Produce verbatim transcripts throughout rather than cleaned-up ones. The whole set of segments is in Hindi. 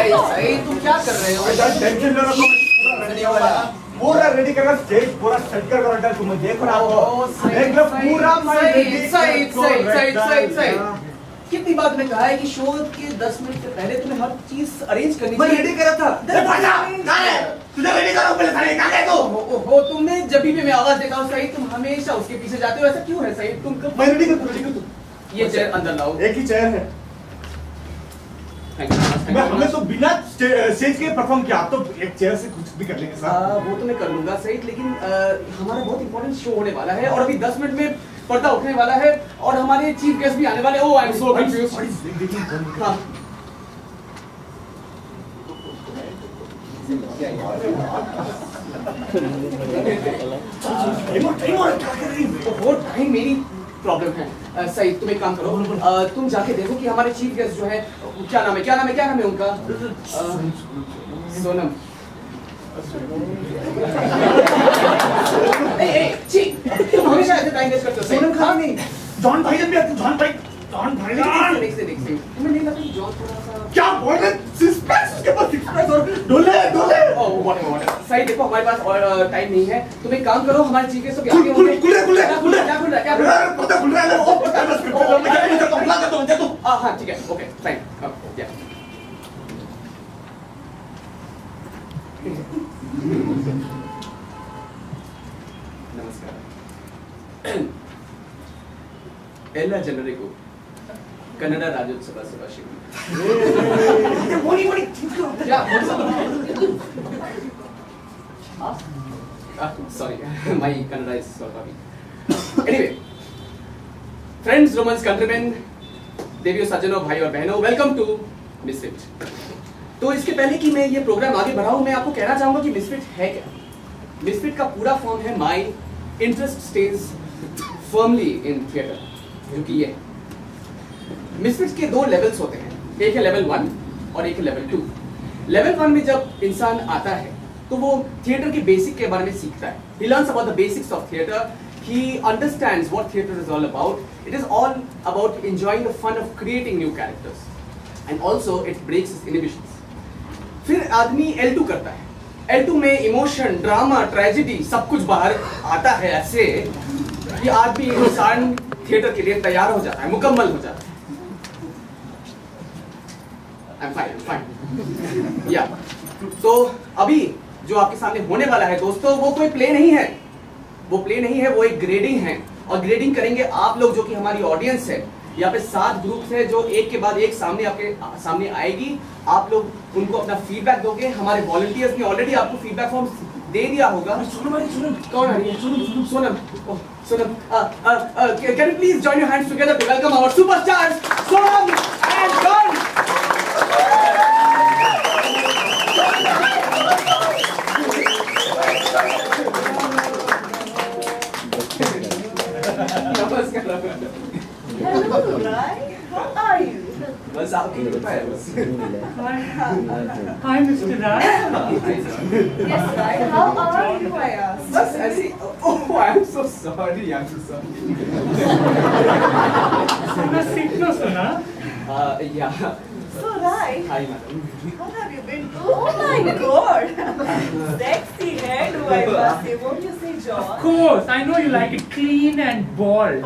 सही तुम क्या कर रहे हो? टेंशन ले रहा हूँ, पूरा रेडी करना, स्टेज पूरा सेट कर रहा हूँ, तुम्हें देख रहा हूँ, देख लो पूरा मैं रेडी। सही सही सही सही सही। कितनी बार मैंने कहा है कि शो के दस मिनट से पहले तुम्हें हर चीज अरेंज करनी चाहिए। मैं रेडी करा था। तुझे रेडी करो पहले, सारे कहाँ गए तू? हो तुमने जब भी मैं आवाज देता हूँ सही, तुम हमेशा उसके पीछे जाते हो, ऐसा क्यों है सही? तुम कब? मैं रेडी कर, रेडी कर तू। ये चेयर अंदर लाओ। एक ही चेयर है। मैं हमने तो बिना स्टेज के परफॉर्म किया, आप तो एक चेयर से कुछ भी कर लेंगे सर। वो तो मैं कर लूंगा सही, लेकिन आ, हमारा बहुत इंपॉर्टेंट शो होने वाला है और अभी दस मिनट में पर्दा उठने वाला है और हमारे चीफ गेस्ट भी आने वाले। Oh I am so confused. हाँ वो टाइम मेरी प्रॉब्लम है। uh, सही तुम एक काम करो, uh, तुम जाके देखो कि हमारे चीफ गेस्ट जो है क्या नाम है क्या नाम है क्या नाम है उनका? uh, सोनम। ए, ए, ची, तुम हमेशा ऐसे टाइम वेस्ट करते हो। सोनम खान नहीं, जॉन भाई जब भी आते, जॉन भाई, जॉन भाई देख देख देख देख तुम्हें नहीं लगता कि जॉन थोड़ा सा क्या बोल रहे? सिक्स पैक उसके पास, सिक्स पैक और डोले डोले। ओह व्हाट व्हाट सही देखो हमारे पास और टाइम नहीं है, तुम एक काम करो हमारे चीफ गेस्ट के आगे खुल खुल खुल खुल क्या खुल रहा है क्या खुल रहा है? पता खुल रहा है, ओ पता बस मैं क्या नहीं करता, बुला देता हूं, दे दो। हां हां ठीक है, ओके फाइन। अब या नमस्कार। ಎಲ್ಲ ಜನರಿಗೂ ಕನ್ನಡ ರಾಜ್ಯೋತ್ಸವ ಶುಭಾಶಯಗಳು। बोली बोली क्या sorry my Kannada is so funny. Anyway, friends, Romans, countrymen, देवियों, सज्जनों, भाई और बहनों, वेलकम टू मिसफिट। तो इसके पहले कि मैं ये प्रोग्राम आगे बढ़ाऊं, मैं आपको कहना चाहूंगा कि मिसफिट है क्या। मिसफिट का पूरा फॉर्म है my interest stage firmly in theatre, जो कि ये मिसफिट्स के दो लेवल्स होते हैं, एक है लेवल वन और एक है लेवल टू। लेवल वन में जब इंसान आता है तो वो थिएटर के बेसिक के बारे में सीखता है। He learns about the basics of theatre. He understands what theatre is all about. It is all about enjoying the fun of creating new characters, and also it breaks his inhibitions. फिर आदमी एल टू करता है। एल टू में इमोशन, ड्रामा, ट्रेजेडी सब कुछ बाहर आता है, ऐसे कि आदमी इंसान थिएटर के लिए तैयार हो जाता है, मुकम्मल हो जाता है। I'm fine, I'm fine. Yeah. तो अभी जो आपके सामने होने वाला है दोस्तों, वो कोई प्ले नहीं है, वो प्ले नहीं है, वो एक ग्रेडिंग है। और ग्रेडिंग करेंगे आप लोग, जो कि हमारी ऑडियंस है। यहाँ पे सात ग्रुप्स है जो एक के बाद एक सामने आपके सामने आएगी। आप लोग उनको अपना फीडबैक दोगे। हमारे वॉलंटियर्स ने ऑलरेडी आपको फीडबैक फॉर्म दे दिया होगा। कौन आ रही है? Sonam. Sonam Sonam can you please join your hands together to welcome our superstars Sonam and John. Hello, Rai. How are you? बस आपकी कृपा है बस। Hi, Mister Rai. Yes, Rai. How are you? I asked. बस ऐसे। Oh, I'm so sorry. I'm so sorry. Suna Sikno Suna. Uh, yeah. So, Rai, Hi, madam. how have you been? Oh my God! Sexy hairdo, I must say. Won't you say, John? Of course, I know you like it clean and bald.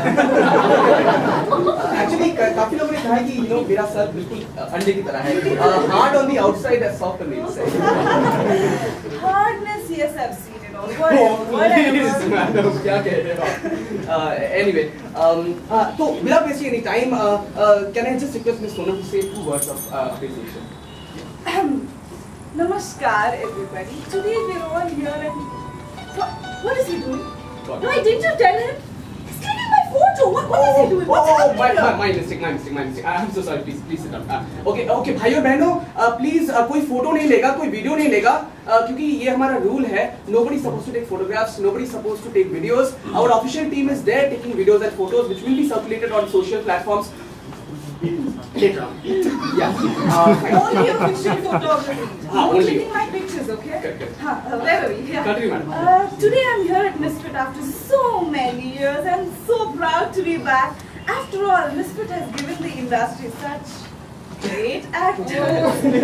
Actually, काफी लोगों ने कहा कि you know मेरा सर बिल्कुल अंडे की तरह है। Hard on the outside and soft on the inside. Hardness, yes, I've seen it all. Whatever, whatever. Madam क्या कह रहे हो? Anyway, um, uh, तो without wasting any time, uh, uh, can I just request Miss Sonam to say two words of uh, appreciation? Namaskar, everybody. Today we're all here and what, what is he doing? What? Why didn't you tell him? He's taking my photo. What, what is he doing? What's oh, happening my, here? my, my mistake, my mistake, my mistake. I'm so sorry. Please, please sit down. Uh, okay, okay, भाइयों बहनों, uh, please uh, कोई फोटो नहीं लेगा, कोई वीडियो नहीं लेगा, uh, क्योंकि ये हमारा रूल है. Nobody supposed to take photographs. Nobody supposed to take videos. Our official team is there taking videos and photos, which will be circulated on social platforms later on. Yeah. Uh, Only official photography. Ah, I'm only. taking my pictures, okay? Good, good. Huh, uh, where are we? Yeah. Continue, madam. Uh, today I'm here at Misfit after so many years. I'm so proud to be back. After all, Misfit has given the industry such great actors.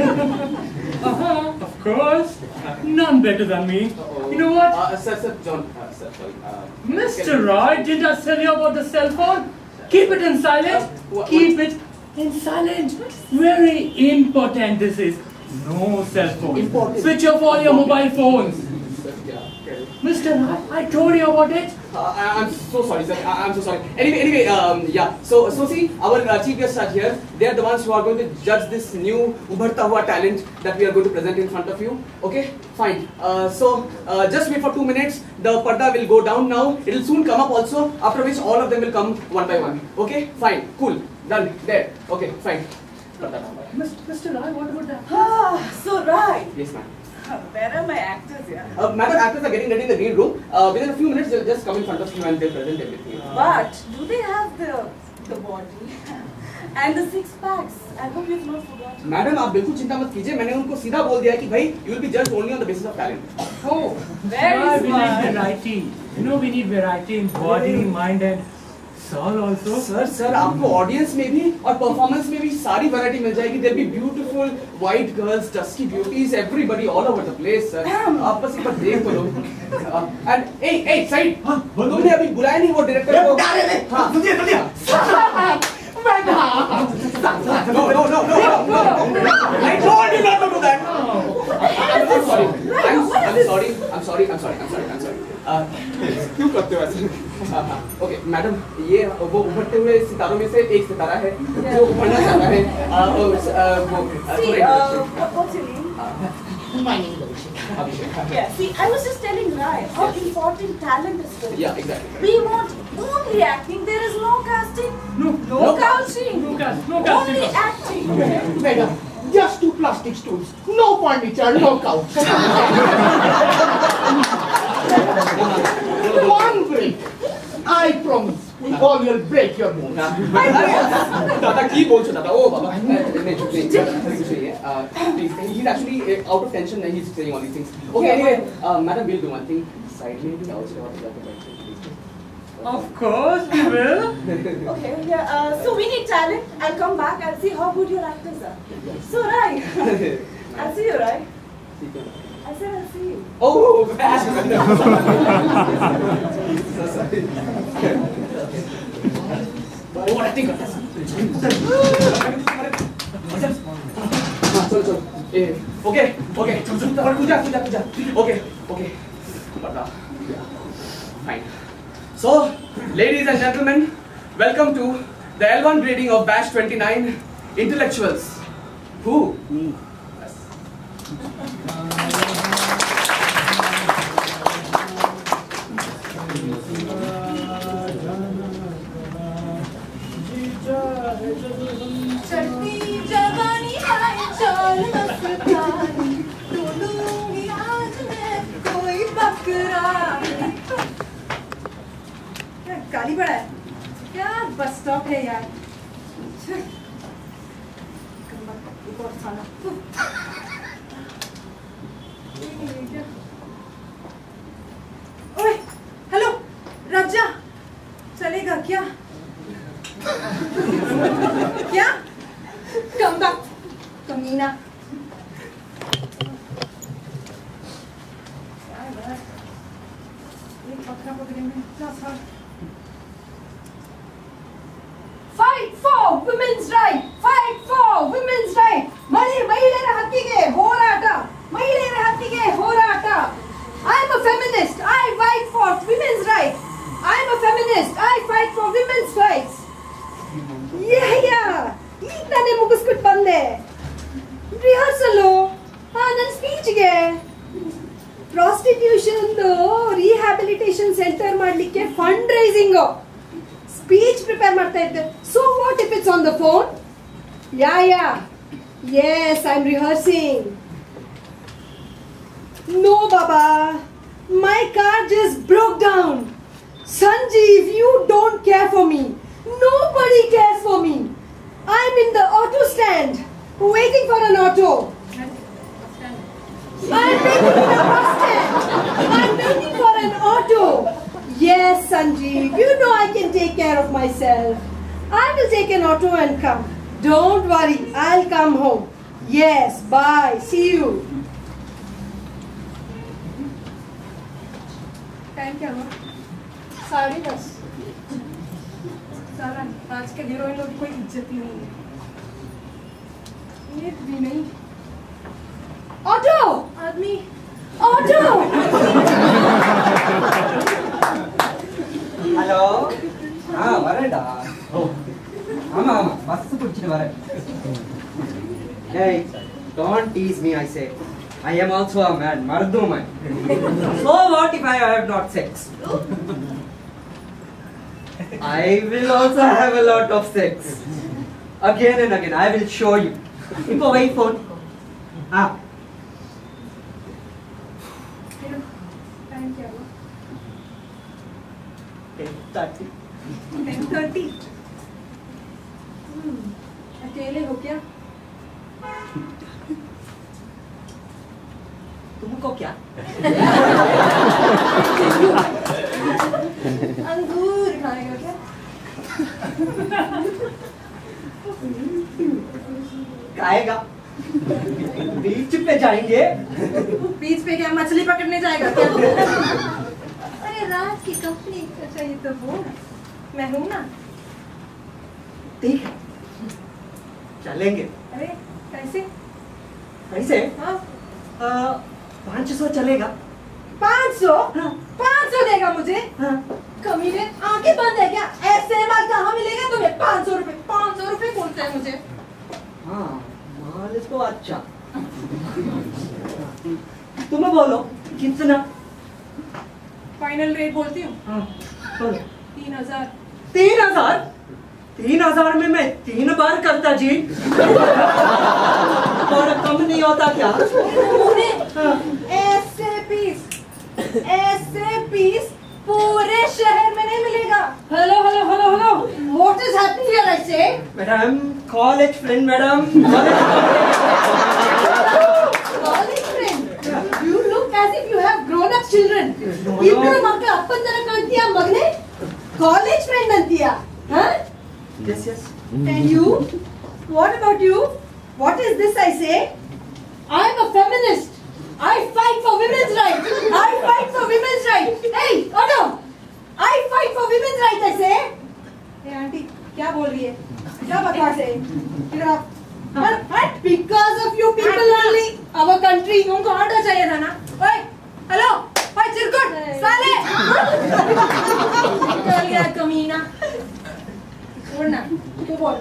Uh-huh, of course. None better than me. You know what? Uh, sir, sir, John, uh, sir, sorry. Uh, Mister Roy, didn't I tell you about the cell phone? Keep it in silent. Uh, what- Keep it in silent. Very important this is. No cell phone. Important. Switch off all your mobile phones. Yeah, okay. Mister Roy, I told you about it. Uh, I- I'm so sorry, sir. I- I'm so sorry. Anyway, anyway, um, yeah. So, so see, our uh, chief guests are here. They are the ones who are going to judge this new ubharta hua talent that we are going to present in front of you. Okay, fine. Uh, so, uh, just wait for two minutes. The parda will go down now. It will soon come up also. After which, all of them will come one by one. Okay, fine, cool, done. There. Okay, fine. Parda down. Mister Mister Roy, what about that? Ah, so right. Yes, ma'am. Where are my actors here? Uh, madam, actors are getting ready in the green room. Uh, within a few minutes, they'll just come in front of you and they'll present everything. But do they have the the body and the six packs? I hope you've not forgotten. Madam आप बिल्कुल चिंता मत कीजिए मैंने उनको सीधा बोल दिया है कि भाई you will be judged only on the basis of talent. Oh, very Roy, we need smart. variety. You know we need variety in body, mind and soul also. Sir sir आपको ऑडियंस में भी और परफॉर्मेंस में भी सारी वैरायटी मिल जाएगी. There'll be beautiful white girls, dusky beauties, everybody all over the place, sir. आप बस एक बार देख लो. And hey hey side. तुमने अभी बुलाया नहीं वो डायरेक्टर को. हाँ. जल्दी जल्दी No no no no no no. I told you not to do that. I'm so sorry. I'm I'm sorry. I'm sorry. I'm sorry. I'm sorry. I'm sorry. Uh, क्यों करते हो ऐसे? ओके मैडम ये वो उभरते हुए सितारों में से एक सितारा है जो उभरना चाहता है. Uh, uh, वो See, uh, what, what's your name? My name is Abhishek. Abhishek. Yeah, see, I was just telling Rai how important talent is for you. Yeah, exactly. We want only acting. There is no casting. No, No, No casting. no cast, no casting. Only acting. Madam, just two plastic stools. No furniture, no couch. One break. I promise. Or you'll break your bones. दादा की बोल चुका था ओ बाबा नहीं नहीं नहीं चाहिए please he is actually out of tension he is saying all these things okay anyway madam will do one thing side में भी काउच लगा के जाके बैठे Of course we will. Okay, yeah. Uh, so we need talent. I'll come back. I'll see how good your actors are. So Rai, I'll see you, Rai. ठीक है I said I'll see you. Oh, bad. So sorry. What I think of this. चलो चलो ए ओके ओके चल चल और पूजा पूजा पूजा ओके ओके बता fine so ladies and gentlemen welcome to the L one grading of batch twenty-nine intellectuals who me yes. चढ़ती जवानी हाय चाल मस्तानी तोलूंगी आज मैं कोई बकरा. क्या गाली पड़ा है? क्या बस स्टॉप है यार? एक और खाना. ओए, हेलो, राजा, चलेगा क्या? क्या? Come back, कमीना. एक बकरा पकड़े में क्या था? Fight for women's right. Fight for women's right. ಮಹಿಳೆ ಮಹಿಳೆಯರ ಹಕ್ಕಿಗೆ ಹೋರಾಟ. ಮಹಿಳೆಯರ ಹಕ್ಕಿಗೆ ಹೋರಾಟ. I am a feminist. I fight for women's rights. I am a feminist. I fight for women's rights. Yeah, yeah. ಈಗ ತಾನೇ ಮುಗಿಸ್ಬಿಟ್ಟು ಬಂದೆ. ರಿಹರ್ಸಲು ನನ್ನ ಸ್ಪೀಚ್ಗೆ ಪ್ರಾಸ್ಟಿಟ್ಯೂಷನ್ ರಿಹ್ಯಾಬಿಲಿಟೇಷನ್ ಸೆಂಟರ್ ಮಾಡಲಿಕ್ಕೆ ಫಂಡ್ ರೈಸಿಂಗ್ ಸ್ಪೀಚ್ ಪ್ರಿಪೇರ್ ಮಾಡ್ತಾ ಇದ್ದೆ. So what if it's on the phone? Yeah yeah yes I am rehearsing. No, Baba. My car just broke down. Sanjeev, you don't care for me. Nobody cares for me. I'm in the auto stand, waiting for an auto. I'm waiting for a bus stand. I'm waiting for an auto. Yes, Sanjeev, you know I can take care of myself. I will take an auto and come. Don't worry, I'll come home. Yes, bye. See you. Time क्या हुआ? साढ़े दस। सारा आजकल हीरोइन लोग की कोई इज्जत ही नहीं है। एक भी नहीं। ऑटो! आदमी! ऑटो! హలో వరండా ఆమా బస్సు కూర్చుని వర Hey, don't tease me, I say. I am also a man, mardu man. So what if I have not sex? I will also have a lot of sex. Again and again, I will show you. Ipo wait phone. Ah. Time क्या हुआ? ten thirty. Ten thirty. अकेले हो क्या? तुमको क्या? अंगूर खाएगा क्या? खाएगा। बीच पे जाएंगे। बीच पे क्या मछली पकड़ने जाएगा क्या? अरे रात की कंपनी। अच्छा ये तो वो मैं हूँ ना। ठीक है, चलेंगे। अरे कैसे? कैसे? हाँ पाँच सौ चलेगा। पाँच सौ? हाँ। पाँच सौ देगा मुझे? हाँ। कमीने आंखें बंद है क्या? ऐसे माल कहाँ मिलेगा तुम्हें? पाँच सौ रुपए पाँच सौ रुपए बोलते हैं मुझे। हाँ, माल तो अच्छा। तुम्हें बोलो कितना? फाइनल रेट बोलती हूँ। हाँ, बोलो। तीन हजार। तीन हजार? तीन हजार में मैं तीन बार करता जी। और कम नहीं होता क्या? हाँ। ऐसे पीस ऐसे पीस पूरे शहर में नहीं मिलेगा। Hello hello hello hello what is happening here I say? Madam college friend madam. College friend you look as if you have grown up children. इब्रो मक्का अपन तरह कांतिया मगने कॉलेज फ्रेंड अंतिया हाँ? Yes, yes. And you? What about you? What is this I say? I am a feminist. I fight for women's rights. I fight for women's rights. Hey, Otto! I fight for women's rights, I say. Hey, auntie, क्या बोल रही है? क्या बकवास है? Get up. But, but because of you people only, our country, उनको ऑर्डर चाहिए था ना? ओए, हेलो, ओए चिरकुट, साले! चल गया कमीना। बोलना, तू बोल।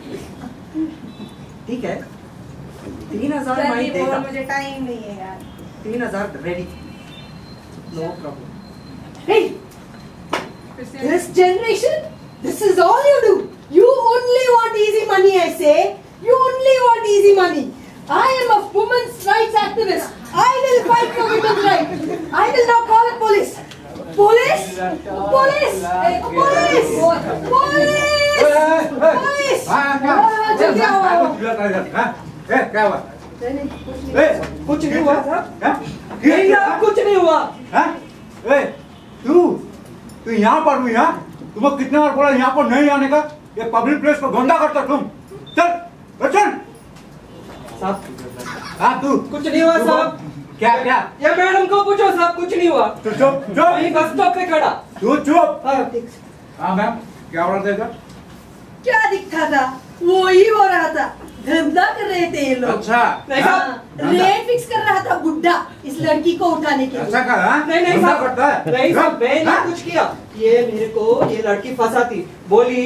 ठीक है, तीन हजार मैं जल्दी बोल, देगा। मुझे टाइम नहीं है यार। तीन हजार ready, no problem. Hey, this generation, this is all you do. You only want easy money, I say. You only want easy money. I am a women's rights activist. I will fight for women's rights. I will now call the police. Police! Police! Hey, police! Police! Police! जल्दी आओ। क्या हुआ? कुछ नहीं हुआ साहब। हाँ? नहीं साहब, कुछ नहीं हुआ। हाँ? ए, तू तू यहाँ पर भी हाँ? तुम्हें कितने बार बोला यहाँ पर नहीं आने का? ये पब्लिक प्लेस को गंदा करता तुम। चल, चल। साहब, हाँ तू कुछ नहीं हुआ साहब। क्या क्या? ये मैडम को पूछो साहब, कुछ नहीं हुआ। तू चुप चुप। वही बस स्टॉप पे खड़ा। तू चुप। हाँ ठीक। हाँ मैम, क्या ऑर्डर देगा? क्या दिखता था? वो ही हो रहा था। धंधा कर रहे थे ये लोग। अच्छा। नहीं साहब, रेट फिक्स कर रहा था बुड्ढा इस लड़की को उठाने के लिए। ऐसा कर हाँ? नहीं नहीं गंदा साहब, करता है। नहीं साहब, मैंने हाँ? कुछ किया। ये मेरे को ये लड़की फंसाती, बोली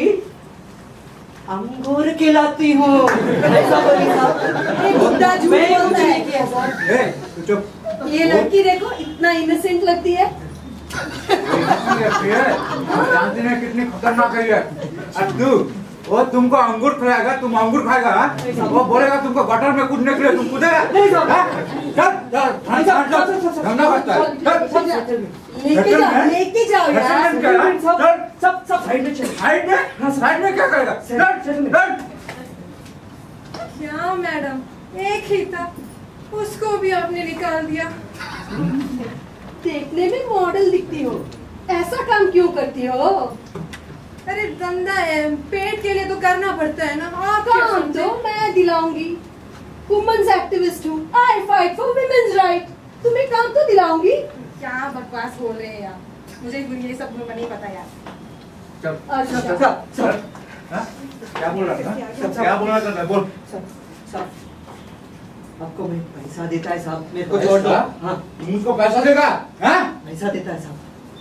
अंगूर खिलाती हूँ, ऐसा बोली साहब। ये बुड्ढा झूठ मैंने कुछ बोलता है। नहीं किया साहब। ए, तू चुप। ये लड़की देखो इतना इनोसेंट लगती है। जानती नहीं कितनी खतरनाक है ये। अब तू वो तुमको अंगूर खिलाएगा, तुम अंगूर खाएगा हाँ? वो बोलेगा तुमको गटर में कूदने के लिए, तुम कूदेगा? नहीं साहब। हाँ? चल चल चल चल धंधा करता है। चल लेके जाओ लेके जाओ यार। Settlement क्या है? सब चल सब सब साइड में चलो। साइड में साइड में क्या करेगा? चल चल क्या मैडम एक ही था, उसको भी आपने निकाल दिया। देखने में मॉडल दिखती हो, ऐसा काम क्यों करती हो? अरे धंधा है, पेट के लिए तो करना पड़ता है ना। हाँ, काम तो मैं दिलाऊंगी, वुमेन्स एक्टिविस्ट हूँ, I fight for women's right, तुम्हें काम तो दिलाऊंगी। क्या बकवास बोल रहे हैं यार, मुझे ये सब नहीं पता यार। चल अच्छा। चल चल चल हाँ? क्या बोल रहा था? क्या बोल रहा था? बोल। साहब, आपको मैं पैसा देता है साहब, मेरे को पैसा? छोड़ दो। हाँ, तुम उसको पैसा देगा? हाँ? पैसा देता है साहब।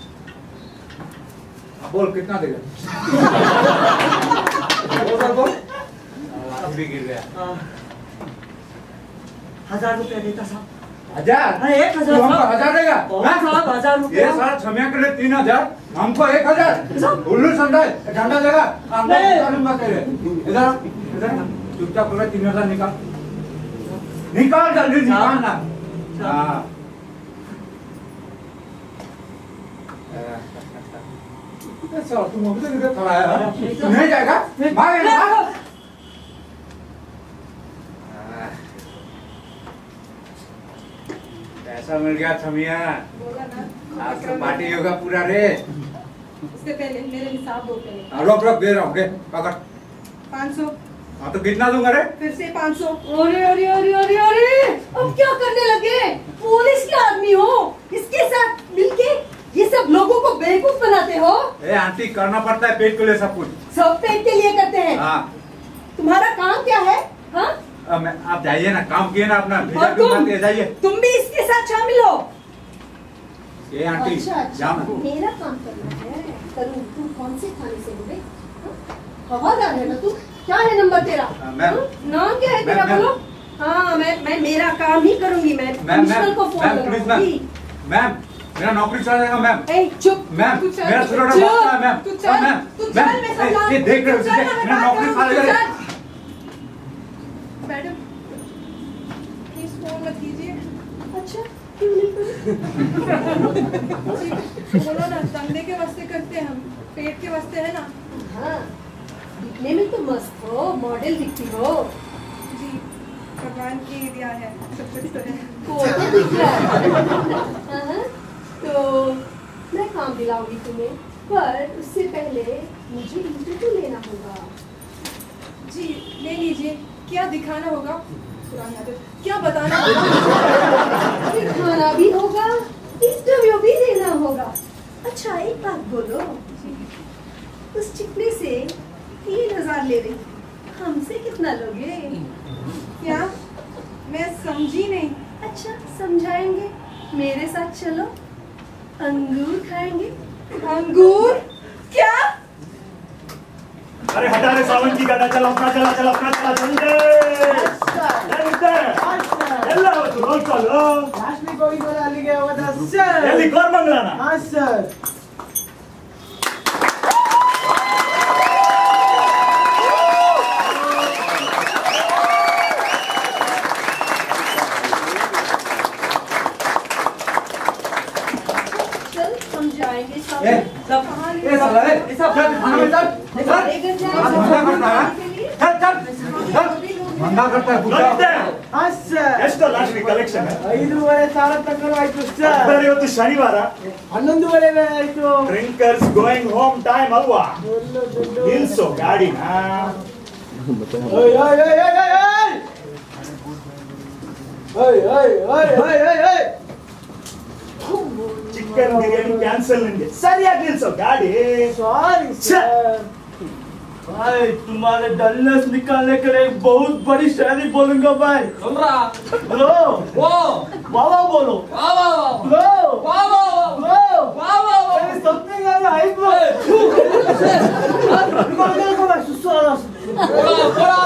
बोल कितना देगा? बोल बोल बोल। अब भी गिर गया। आ, हजार रुपया देता साहब। हजार? हाँ, एक हजार तू हमको साहब। हजार देगा? और हाँ? साहब हजार ये रुपया। सारा छमिया के लिए तीन हजार, हमको एक हजार। उल्लू समझा है? झंडा देगा? अंदर नहीं। निकालूंगा तेरे। इधर इधर चुपचाप बोला तीन हजार निकाल। निकाल जल्दी निकाल ना। हाँ। अच्छा तुम अभी तक इधर खड़ा है? तू नहीं जाएगा? भाग भाग। पैसा मिल गया छमिया। बोला ना, आज तो पार्टी होगा पूरा रे। उससे पहले मेरे हिसाब दो पहले। हाँ, रोक रोक दे रहा हूँ, पकड़। पाँच सौ, हाँ तो कितना दूंगा रे? फिर से पाँच सौ। अरे अरे अरे अरे अरे, अब क्या करने लगे? पुलिस के आदमी हो, इसके साथ मिलके ये सब लोगों को बेवकूफ बनाते हो। ए आंटी करना पड़ता है पेट के लिए सब कुछ। सब पेट के लिए करते हैं। हाँ। तुम्हारा काम क्या है? हाँ? अब मैं आप जाइए ना, काम किए ना अपना। भेजा और क्यों तुम मत जाइए। तुम भी इसके साथ शामिल हो। ये आंटी अच्छा अच्छा, जाओ ना। मेरा काम करना है। करूँ? तुम कौन से थाने से हो? हवादार है ना तू? क्या है नंबर तेरा? हाँ, मैम। हाँ? नाम क्या है तेरा? मैम, बोलो। हाँ, मैं मैं मेरा काम ही करूंगी। मैं मैम कमिश्नर मैम को फोन मैम प्लीज मैम। लगाऊंगी। मैम मेरा नौकरी चला जाएगा मैम। ए चुप। मैम तू चल, मेरा तू छोटा चल, बच्चा है मैम। तू हाँ, चल, मैम तू मैम, चल, मैं समझाऊं। ए, ये देख रहे हो तू चल, इसे, मैं मेरा बात नौकरी करूंगी, चला तू जाएगा। चल। मैडम, प्लीज फोन मत कीजिए। अच्छा, क्यों नहीं करूं? जी, बोलो ना, धंधे के वास्ते करते हैं हम, पेट के वास्ते है ना। हाँ, दिखने में तो मस्त हो, मॉडल दिखती हो। जी, भगवान की दिया है, सब कुछ तो है। फोटो दिख रहा है। हाँ, तो मैं काम दिलाऊंगी तुम्हें, पर उससे पहले मुझे इंटरव्यू लेना होगा। जी, ले लीजिए। क्या दिखाना होगा? पुरानी आदत। क्या बताना होगा? दिखाना भी होगा, इंटरव्यू भी देना होगा। अच्छा एक बात बोलो, उस चिकने से तीन हजार ले रही, हमसे कितना लोगे? क्या? मैं समझी नहीं। अच्छा समझाएंगे, मेरे साथ चलो, अंगूर खाएंगे। अंगूर? क्या? अरे हटा रे सावन की गाना, चल अपना चला चल अपना चला जल्दी ಎಲ್ಲ ಅವತ್ತು ನೋಡ್ಕೊಳ್ಳು ರಾಷ್ಟ್ರೀಯ ಹೋಗಿದ್ವಲ್ಲ ಅಲ್ಲಿಗೆ ಹೋದ ಸರ್. ಎಲ್ಲಿ ಕೋರ್ಮಂಗ್ಲನ? ಹಾ ಸರ್. चल समझाएंगे सब। ए, सब ए साला ए, सब चल खाना में चल, चल। लेकर साला धंधा करता है, चल चल चल, धंधा करता है बुढ़ा। ನೋಡಿದ್ದೆ? ಹಾ ಸರ್. ಎಷ್ಟು ಲಾಸ್ಟ್ ಕಲೆಕ್ಷನ್? ಐದೂವರೆ ಸಾವಿರ ತನಕ ಆಯ್ತು ಸರ್. ಬೇರೆ ಇವತ್ತು ಶನಿವಾರ, ಹನ್ನೊಂದುವರೆ ಆಯ್ತು. ಡ್ರಿಂಕರ್ಸ್ ಗೋಯಿಂಗ್ ಹೋಮ್ ಟೈಮ್ ಅಲ್ವಾ? ದೊಡ್ಡ ದೊಡ್ಡ. ನಿಲ್ಸು ಗಾಡಿನ. ಓಯ್ ಓಯ್ ಓಯ್ ಓಯ್ ಓಯ್ ಓಯ್. ಓಯ್ ಓಯ್ ಓಯ್ ಓಯ್ ಓಯ್ ಓಯ್. ಚಿಕನ್ ಬಿರಿಯಾನಿ ಕ್ಯಾನ್ಸಲ್ ನಿಂಗೆ. ಸರಿಯಾಗಿ ನಿಲ್ಸು ಗಾಡಿ. Sorry sir. भाई तुम्हारे डलनेस निकालने के लिए एक बहुत बड़ी शायरी बोलूंगा भाई. बोलो. वो वाह वाह बोलो. वाह वाह वाह बोलो. वाह वाह बोलो. वाह वाह वाह अरे something I like bro. Come on come on सुसुरा. बोला बोला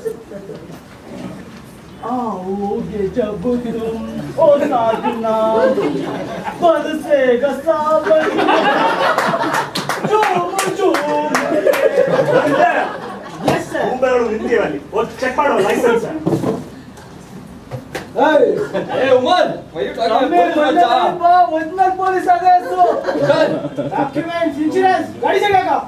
आओगे जब तुम ओ साजना बरसेगा सावन झूम झूम. Yes sir. ಮುಂಬೈಗಳು ನಿಂತೀವಲ್ಲಿ ಒಂದು ಚೆಕ್ ಮಾಡೋ ಲೈಸೆನ್ಸ್. Hey. ए उमर why you talking कम्मे about बोलने बच्चा नहीं बा ओरिजिनल पुलिस आ गए तो. चल डॉक्यूमेंट्स इंश्योरेंस गाड़ी से का.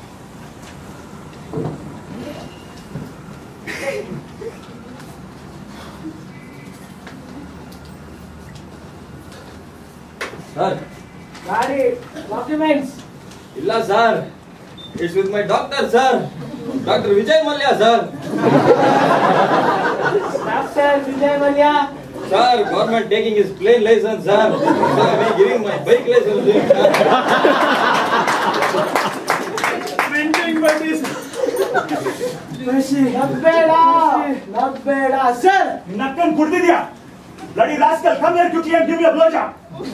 सर गाड़ी डॉक्यूमेंट्स. ಇಲ್ಲ sir it's with my doctor sir Doctor Vijay Mallya, sir. Doctor Vijay Mallya. Sir, government taking his plane license, sir. So I am giving my bike license to him, sir. Printing buddies. Not bad, not bad, sir. Nakkan kurdi diya. Bloody rascal, come here quickly and give me a blowjob.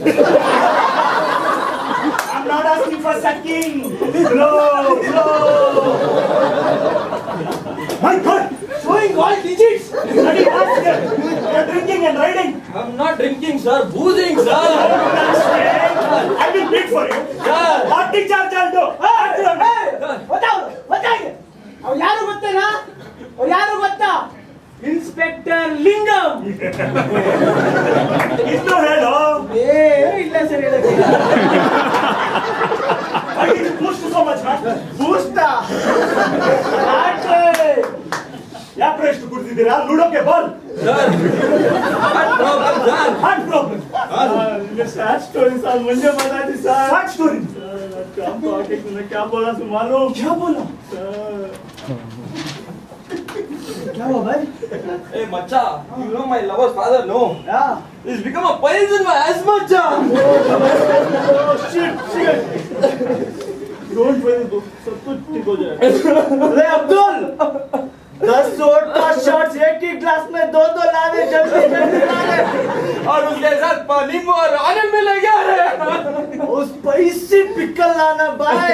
I'm not asking for sucking. Blow, blow. My God, Showing all digits. bloody rascal. You're drinking and riding. I'm not drinking, sir. Boozing, sir. I will beat for you. Sir. Party charge I'll do. बताओ बताइए और यारो बत्ता ना और यारो बत्ता इंस्पेक्टर लिंगम इतना है लो. ए इल्ला sir Why did you push so much, man? बूस्टा आटे ಯಾಕೆ ಎಷ್ಟು ಕುಡ್ತಿದ್ದೀರಾ? ಲೂಡೋಕ್ಕೆ ಬಾಲ್. Sir. What problem, sir? Heart problem. Sad story sir मुझे बता दी सर Sad story. क्या बाकी तूने क्या बोला तुम मालूम क्या बोला? क्या हुआ भाई Hey, Macha, you know my lover's father, no? Yeah. He's become a poison in my asthma, Macha. Oh shit shit don't worry सब कुछ ठीक हो जाएगा अरे अब्दुल दस सोट पांच शॉट्स एक ही ग्लास में दो दो लाने जल्दी जल्दी लाने और उसके साथ पानी और आने में लग गया रे. उस पैसे पिकल लाना भाई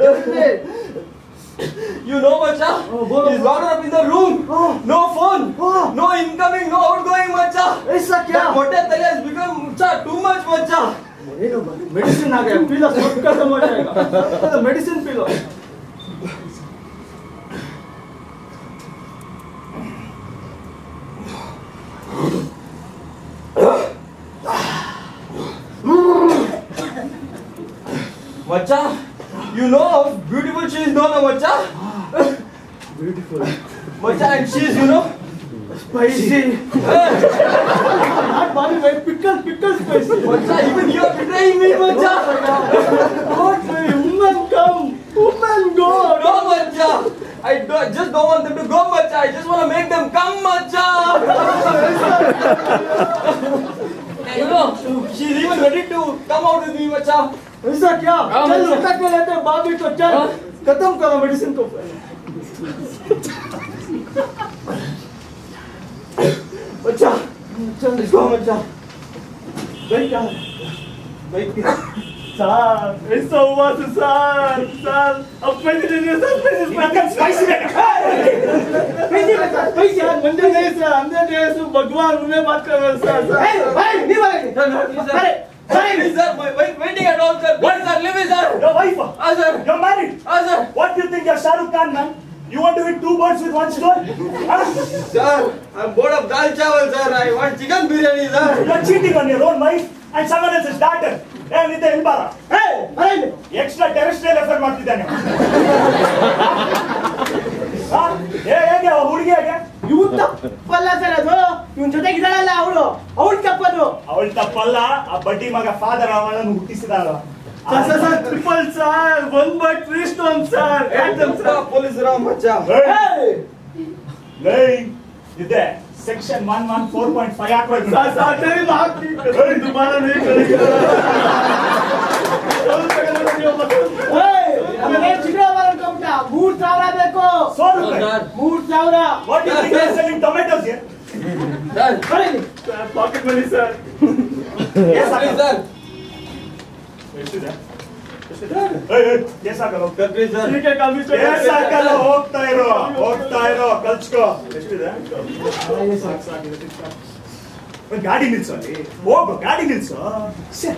You know, Macha, he's locked up in the room. No phone, no incoming, no outgoing, Macha. ऐसा क्या That motel tale has become Macha, too much, Macha. Medicine आ गया पी लो सब खत्म हो जाएगा मेडिसिन पी लो Macha, you know how beautiful she is, no, no, Macha? Beautiful Macha, and she is, you know, spicy not बाली भाई pickle pickle spicy Macha, even you are betraying me, Macha. Don't say woman come woman go No, Macha. I don't, just don't want them to go, Macha. I just want to make them come, Macha. You know, she's even ready to come out with me, Macha. ऐसा क्या हाँ, चल मतलब- उठा के लेते हैं बाबी को चल हाँ? खत्म करो मेडिसिन को Macha, चल let's go, Macha. भाई क्या Wait. सर ऐसा हुआ तो सर सर अब पैसे दीजिए सर पैसे Nakkan spicy है. पैसे बता पैसे मंदिर नहीं सर हमने नहीं सर भगवान उन्हें बात कर रहे सर सर भाई नहीं बोलेंगे Sir, no, please, sir. अरे Please, sir, my wife waiting at home, sir. What, sir? Leave me, sir. Your wife. Ah, sir. You're married. Ah, sir. What do you think you're Shah Rukh Khan, man? You want to hit two birds with one stone? Huh? Sir, I'm bored of dal chawal, sir. I want chicken biryani, sir. You're cheating on your own wife and someone else's daughter. Hey, Nitya Ilbara. Hey, अरे Extra terrestrial affair ಮಾಡ್ತಿದ್ದಾನೆ. ಹಾ? ಏ ಹೇಗೆ ಅವ ಹುಡುಗಿ ಹೇಗೆ? ಇವ್ನು ತಪ್ಪಲ್ಲ ಸರ್ ಅದು ಇವನ್ ಜೊತೆಗಿದ್ದಾಳಲ್ಲ ಅವಳು ಅವಳು ತಪ್ಪದು ಅವಳು ತಪ್ಪಲ್ಲ, ಆ ಬಡ್ಡಿ ಮಗ ಫಾದರ್ ಅವಳನ್ನು ಹುಟ್ಟಿಸಿದಾಳ. Sir sir sir triple sir one by three stone sir Stop, police around, Macha. ಲೈ ಇದೆ section one one four point five ಹಾಕ್ಬೇಕು. सर सर तेरी बात नहीं करेंगे दोबारा नहीं करेंगे हमें चिकड़ा वाला कंपनी मूड सावरा देखो सौ ರೂಪಾಯಿ. Sir. मूड सावरा What do you think you're selling tomatoes here? Sir. Sir pocket money sir Yes, Please, sir. ಎಷ್ಟಿದೆ? ಏಯ್ ಏಯ್ yes ಹಾಕಲ್ಲ. Sir, please, sir. ठीक है कमी तो Yes ಹಾಕಲ್ಲ, ಹೋಗ್ತಾ ಇರೋ ಹೋಗ್ತಾ ಇರೋ ಕಲ್ಸ್ಕೋ. ಎಷ್ಟಿದೆ? ಸಾಕು, ಸಾಕು, ಇದು ಸಾಕು. ಒಂದ್ ಗಾಡಿ ನಿಲ್ಸು ಅಲ್ಲಿ. ಹೋಗು ಗಾಡಿ ನಿಲ್ಸು. ಶ್ಯೆ.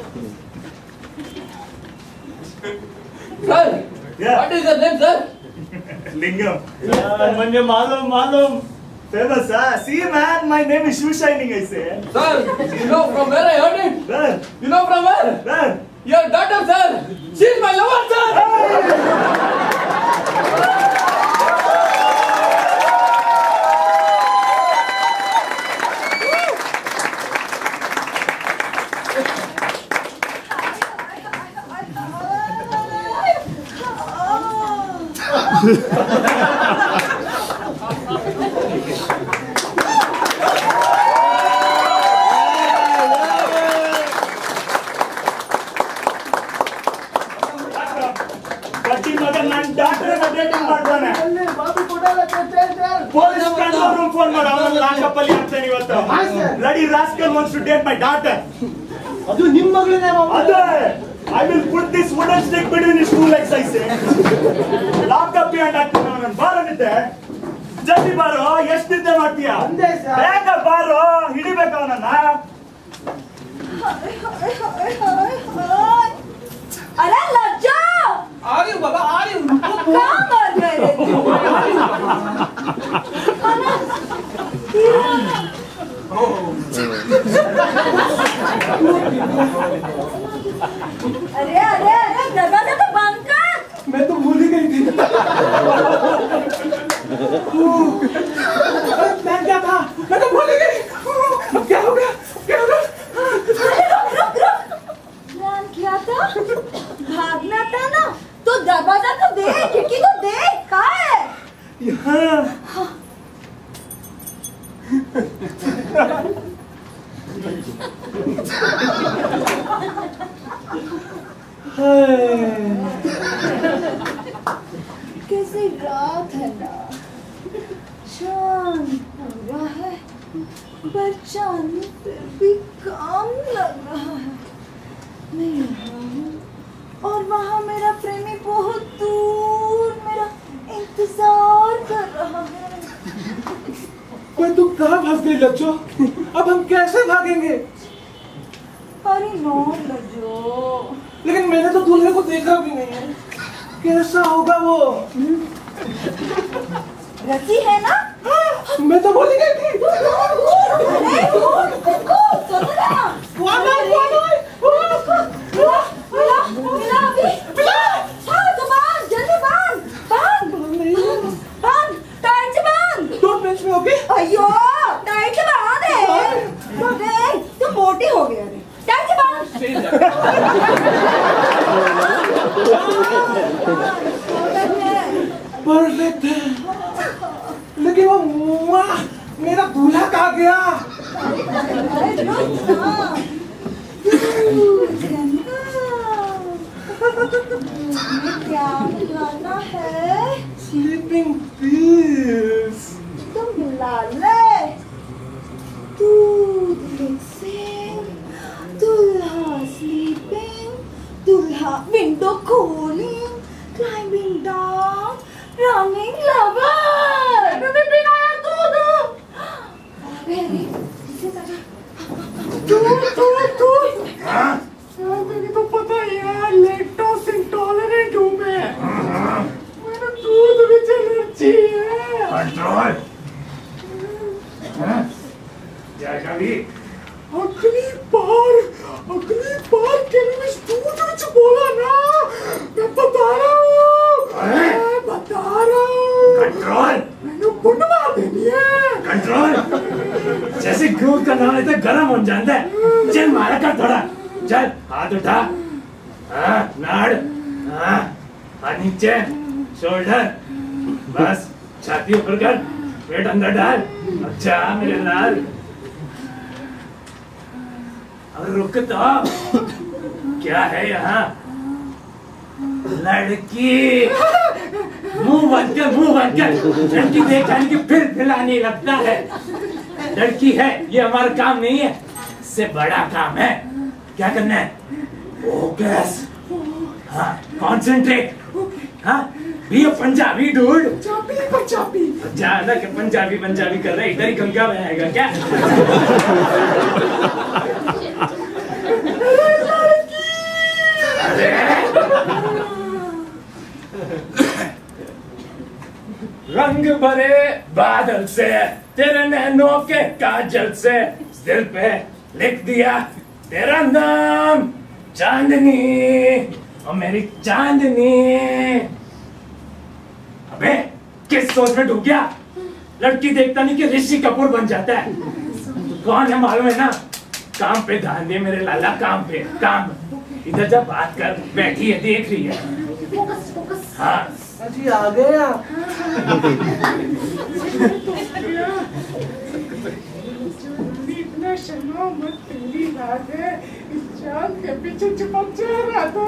Sir. Yeah. What is your name, sir? ಲಿಂಗಂ. मुझे मालूम मालूम Famous, huh? See, man, my name is Shoe Shining, I say. Sir, you know from where I heard it? Where? You know from where? Where? Your daughter, sir. She's my lover, sir. Oh. बच्ची मगर ನಾನು ಡಾಕ್ಟರ್ ಡೇಟಿಂಗ್ ಮಾಡ್ತಾನೆ ಪೊಲೀಸ್ ಕಂಟ್ರೋಲ್ ರೂಮ್ ಫೋನ್ ಮಾಡು ಅವನು ಲಾಕಪ್ಪಲ್ಲಿ ಹಾಕ್ತಾನೆ ಇವತ್ತು bloody rascal wants to date my daughter ಅದು ನಿಮ್ಮ ಮಗಳೇ ಅದೇ I will put this wooden stick between his two legs I say lock up and ಹಾಕ್ತಾನೆ ಅವನು ಬಾರನಿದೆ ಜಲ್ದಿ ಬಾರೋ ಎಷ್ಟು ನಿದ್ದೆ ಮಾಡ್ತೀಯಾ ಬೇಗ ಬಾರೋ ಹಿಡಿಬೇಕು ಅವನನ್ನ अरे लग जाओ आ रही हूँ बाबा आ रही हूँ कहाँ मर गए रे तुम? अरे अरे अरे दरवाजा तो बंद कर। मैं तो भूल ही गई थी मैं क्या था मैं तो भूल ही गई अब क्या हो गया क्या हो गया अरे रुक रुक रुक प्लान किया था भागना था ना तो दरवाजा तो देख खिड़की तो देख कहाँ है यहाँ कैसी रात है ना चांद पूरा है पर चांद फिर भी कम लग रहा है मैं यहाँ हूँ और वहाँ मेरा प्रेमी बहुत दूर मेरा इंतजार कर रहा है मैं तू कहाँ फंस गई लच्छो अब हम कैसे भागेंगे अरे नो लज्जो लेकिन मैंने तो दूल्हे को देखा भी नहीं है कैसा होगा वो रसी है ना मैं तो भूल ही गई थी अरे दूर देखो सुनो ना वाला वाला मिला मिला अभी हाँ तो बांध जल्दी बांध बांध बांध टाइट से बांध डोंट टच मी ओके अयो टाइट से बांध है अरे तू मोटी हो गया रे टाइट से बांध परफेक्ट है लेकिन वो मुआ मेरा दूल्हा कहाँ गया अरे रुक ना क्या मिलाना है स्लीपिंग पीस तो मिला ले दूध मिक्सिंग दूल्हा स्लीपिंग दूल्हा window cooling climbing down running lover baby बिना दूध अरे दूध दूध दूध यार मेरी तो पता है यार लैक्टोज इंटॉलरेंट हूँ मैं मेरा दूध भी एलर्जी है कंट्रोल क्या कभी अगली बार अगली बार केमिस्ट दूध कुछ बोला ना मैं बता रहा हूँ मैं बता रहा हूँ कंट्रोल मैंने बुंड मार देनी है कंट्रोल जैसे दूध का नाम लेते गरम हो जाता है चल मारा कर थोड़ा चल हाथ उठा हाँ नाड़ हाँ हाथ नीचे शोल्डर बस छाती ऊपर कर पेट अंदर डाल अच्छा मेरे लाल अब रुक तो क्या है यहाँ लड़की मुंह बंद कर मुंह बंद कर लड़की देख जाने की फिर फिलाने लगता है लड़की है ये हमारा काम नहीं है इससे बड़ा काम है क्या करना है फोकस हाँ कॉन्सेंट्रेट हाँ be a Punjabi dude Punjabi Punjabi ज्यादा के पंजाबी पंजाबी कर रहे इधर ही गंगा बहाएगा क्या अरे रंग भरे बादल से तेरे नैनों के काजल से दिल पे लिख दिया तेरा नाम चांदनी और मेरी चांदनी अबे किस सोच में डूब गया लड़की देखता नहीं कि ऋषि कपूर बन जाता है कौन है मालूम है ना काम पे ध्यान दे मेरे लाला काम पे काम इधर जब बात कर बैठी है देख रही है हाँ अजी आ गया। इतना शर्मा मत, तेरी बात है, इस चांद के पीछे छुपक चेहरा तो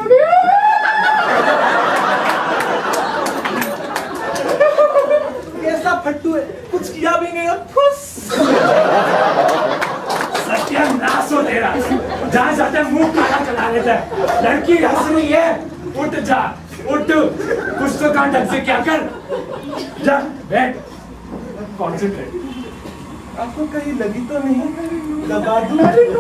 कैसा फट्टू है, कुछ किया भी नहीं और फुस। सत्यानाश हो तेरा, जहाँ जाता है मुंह काला चला लेता है। लड़की हंस रही है, उठ जा, उठ, कुछ तो काम ढंग से क्या कर, जा बैठ, कॉन्सेंट्रेट। आपको कहीं लगी तो नहीं? दबा दूं?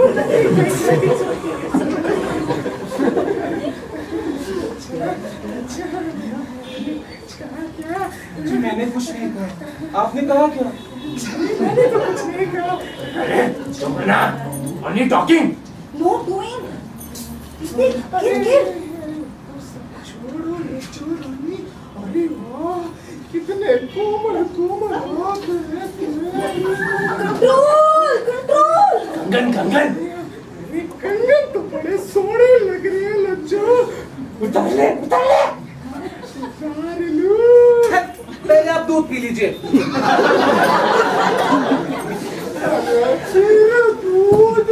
जी मैंने कुछ नहीं कहा, आपने कहा क्या? मैंने तो कुछ नहीं कहा। अरे चुप ना, only talking. No doing. गिर गिर। छोड़ो ये छोड़ो नहीं, अरे वाह कितने कोमल कोमल हाथ हैं तेरे। Control control. कंगन कंगन, अरे कंगन तो बड़े सोने लग रहे हैं लज्जो। उतार ले उतार ले, उतार लो। पहले आप दूध पी लीजिए। दूध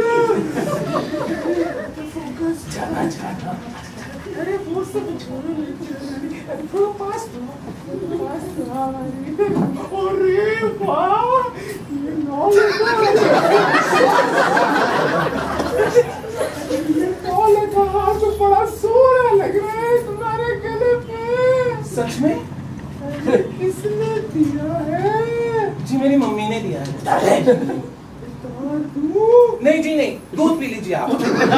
जाना जाना, अरे वो सब छोड़ो, अरे थोड़ा पास दो, पास दो, अरे वाह ये नॉल लगा, ये नॉल लगा तो बड़ा सोना लग रहा है तुम्हारे गले पे। सच में? किसने दिया है? जी मेरी मम्मी ने दिया है। नहीं जी नहीं, दूध पी लीजिए आप।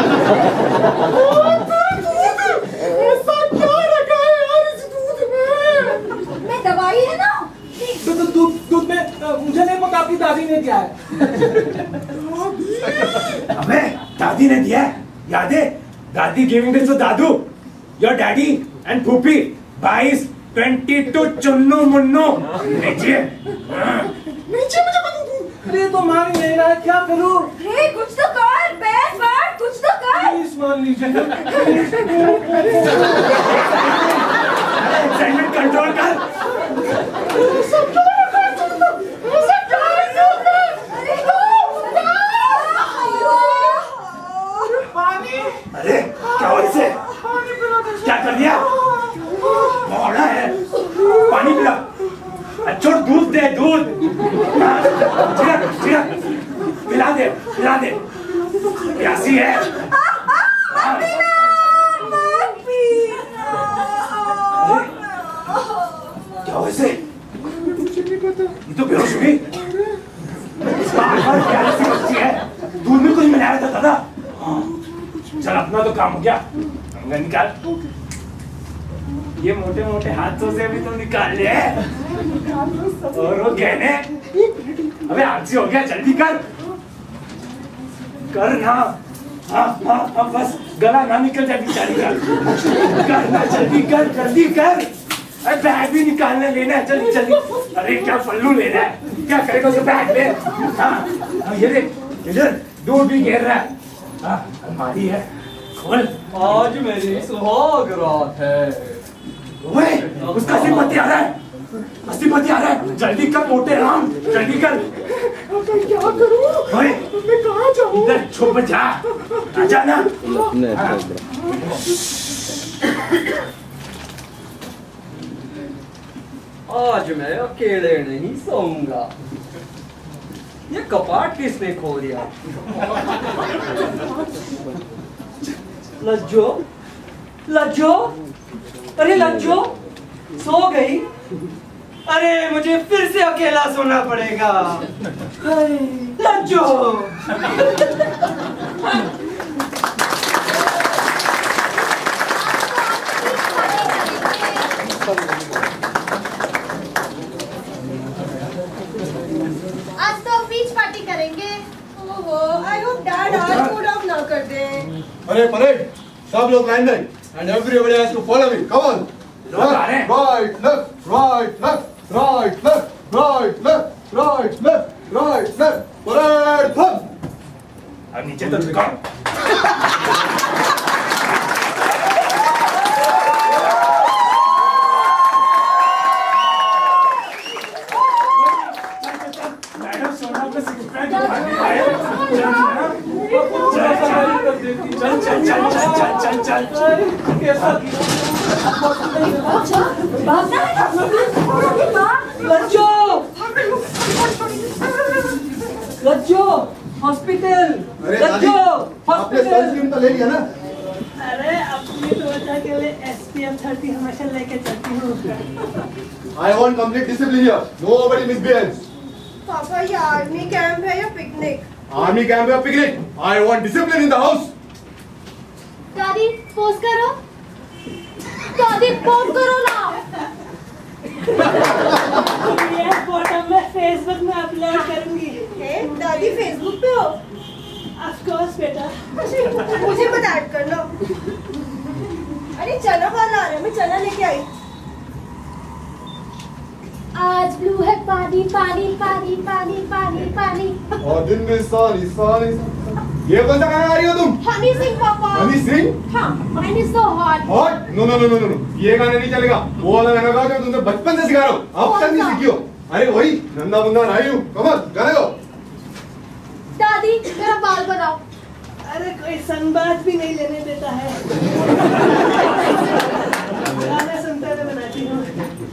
ऐसा क्या रखा है यार इस दूध में? मैं दवाई है ना। दूध दूध दूध में मुझे नहीं पता, आपकी दादी ने दिया है। अबे दादी ने दिया है, याद है? दादी गिविंग दिस टू दादू, योर डैडी एंड फूफी, बाईस ट्वेंटी टू चुन्नू मुन्नू। नीचे नीचे मुझे बता दू। अरे तो मान ही नहीं रहा है, क्या करूं? हे कुछ तो कर, बैठ बैठ, कुछ तो कर। प्लीज मान लीजिए। एक्साइटमेंट कंट्रोल कर। अरे क्या हो इसे? क्या कर दिया? मोड़ा है, पानी पिला। अच्छा दूध दे, दूध छिड़क छिड़क, पिला दे पिला दे, प्यासी है। क्या हो इसे? ये तो बेहोश हुई। प्यासी बच्ची है, दूध में कुछ मिलाया था दादा। चल अपना तो काम हो गया, निकाल। ये मोटे मोटे हाथों से भी तो निकाल ले। और वो गहने, अबे आलसी हो गया, जल्दी कर कर ना। हाँ हाँ हाँ बस गला ना निकल जाए बेचारी का, कर ना, जल्दी कर जल्दी कर। अरे बैग भी निकालने लेना है, जल्दी जल्दी। अरे क्या पल्लू लेना है, क्या करेगा उसे, बैग ले। हाँ ये देख इधर दूध भी घेर रहा है। हाँ अलमारी है, खोल। आज मेरी सुहाग रात है। ओए, उसका अस्सीपति आ रहा है, अस्सीपति आ रहा है, जल्दी कर मोटे राम, जल्दी कर। अब मैं क्या करूं? ओए, मैं कहाँ जाऊं? इधर छुप जा, आ जाना। आज मैं अकेले नहीं सोऊंगा। ये कपाट किसने खोल दिया? लज्जो, लज्जो, अरे लज्जो सो गई? अरे मुझे फिर से अकेला सोना पड़ेगा। लज्जो। आज तो बीच पार्टी करेंगे। ओहो, आई होप डैड आज मूड ऑफ ना कर दे। अरे परेड, सब लोग लाइन में, and everybody has to follow me. Come on. लोग आ रहे हैं। Right, left, right, left, right, left, right, left, right, left, right, left. Parade, come. अब नीचे तो झुकाओ। चल चल चल चल चल चल कैसा लज्जो हॉस्पिटल। अरे दादी, आपने सनस्क्रीन तो ले लिया ना? अरे अपनी त्वचा के लिए एस पी एफ थर्टी हमेशा लेके चलती हूँ। I want complete discipline here. Nobody misbehaves. पापा ये आर्मी कैंप है या पिकनिक? Army camp या picnic? I want discipline in the house. दादी पोज करो, दादी पोज करो ना। ये फोटो मैं फेसबुक में अपलोड करूंगी। दादी फेसबुक पे हो? ऑफ कोर्स बेटा। मुझे मत ऐड करना। अरे चना वाला आ रहा है, मैं चना लेके आई। आज ब्लू है पानी पानी पानी पानी पानी पानी। और दिन में सानी सानी। ये कौन सा गाना गा रही हो तुम? हनी सिंह पापा। हनी सिंह? हाँ, mine is so hot. Hot? No no no no no, ये गाना नहीं चलेगा। वो वाला गाना गाओ जो तुमसे बचपन से सिखा रहा हूँ, अब तक नहीं सीखी हो। अरे वही नंदा बुंदा नाई हूँ, कमल गाना गाओ। दादी मेरा बाल बनाओ। अरे कोई सनबाथ भी नहीं लेने देता है। गाना सुनते हुए बनाती हूँ।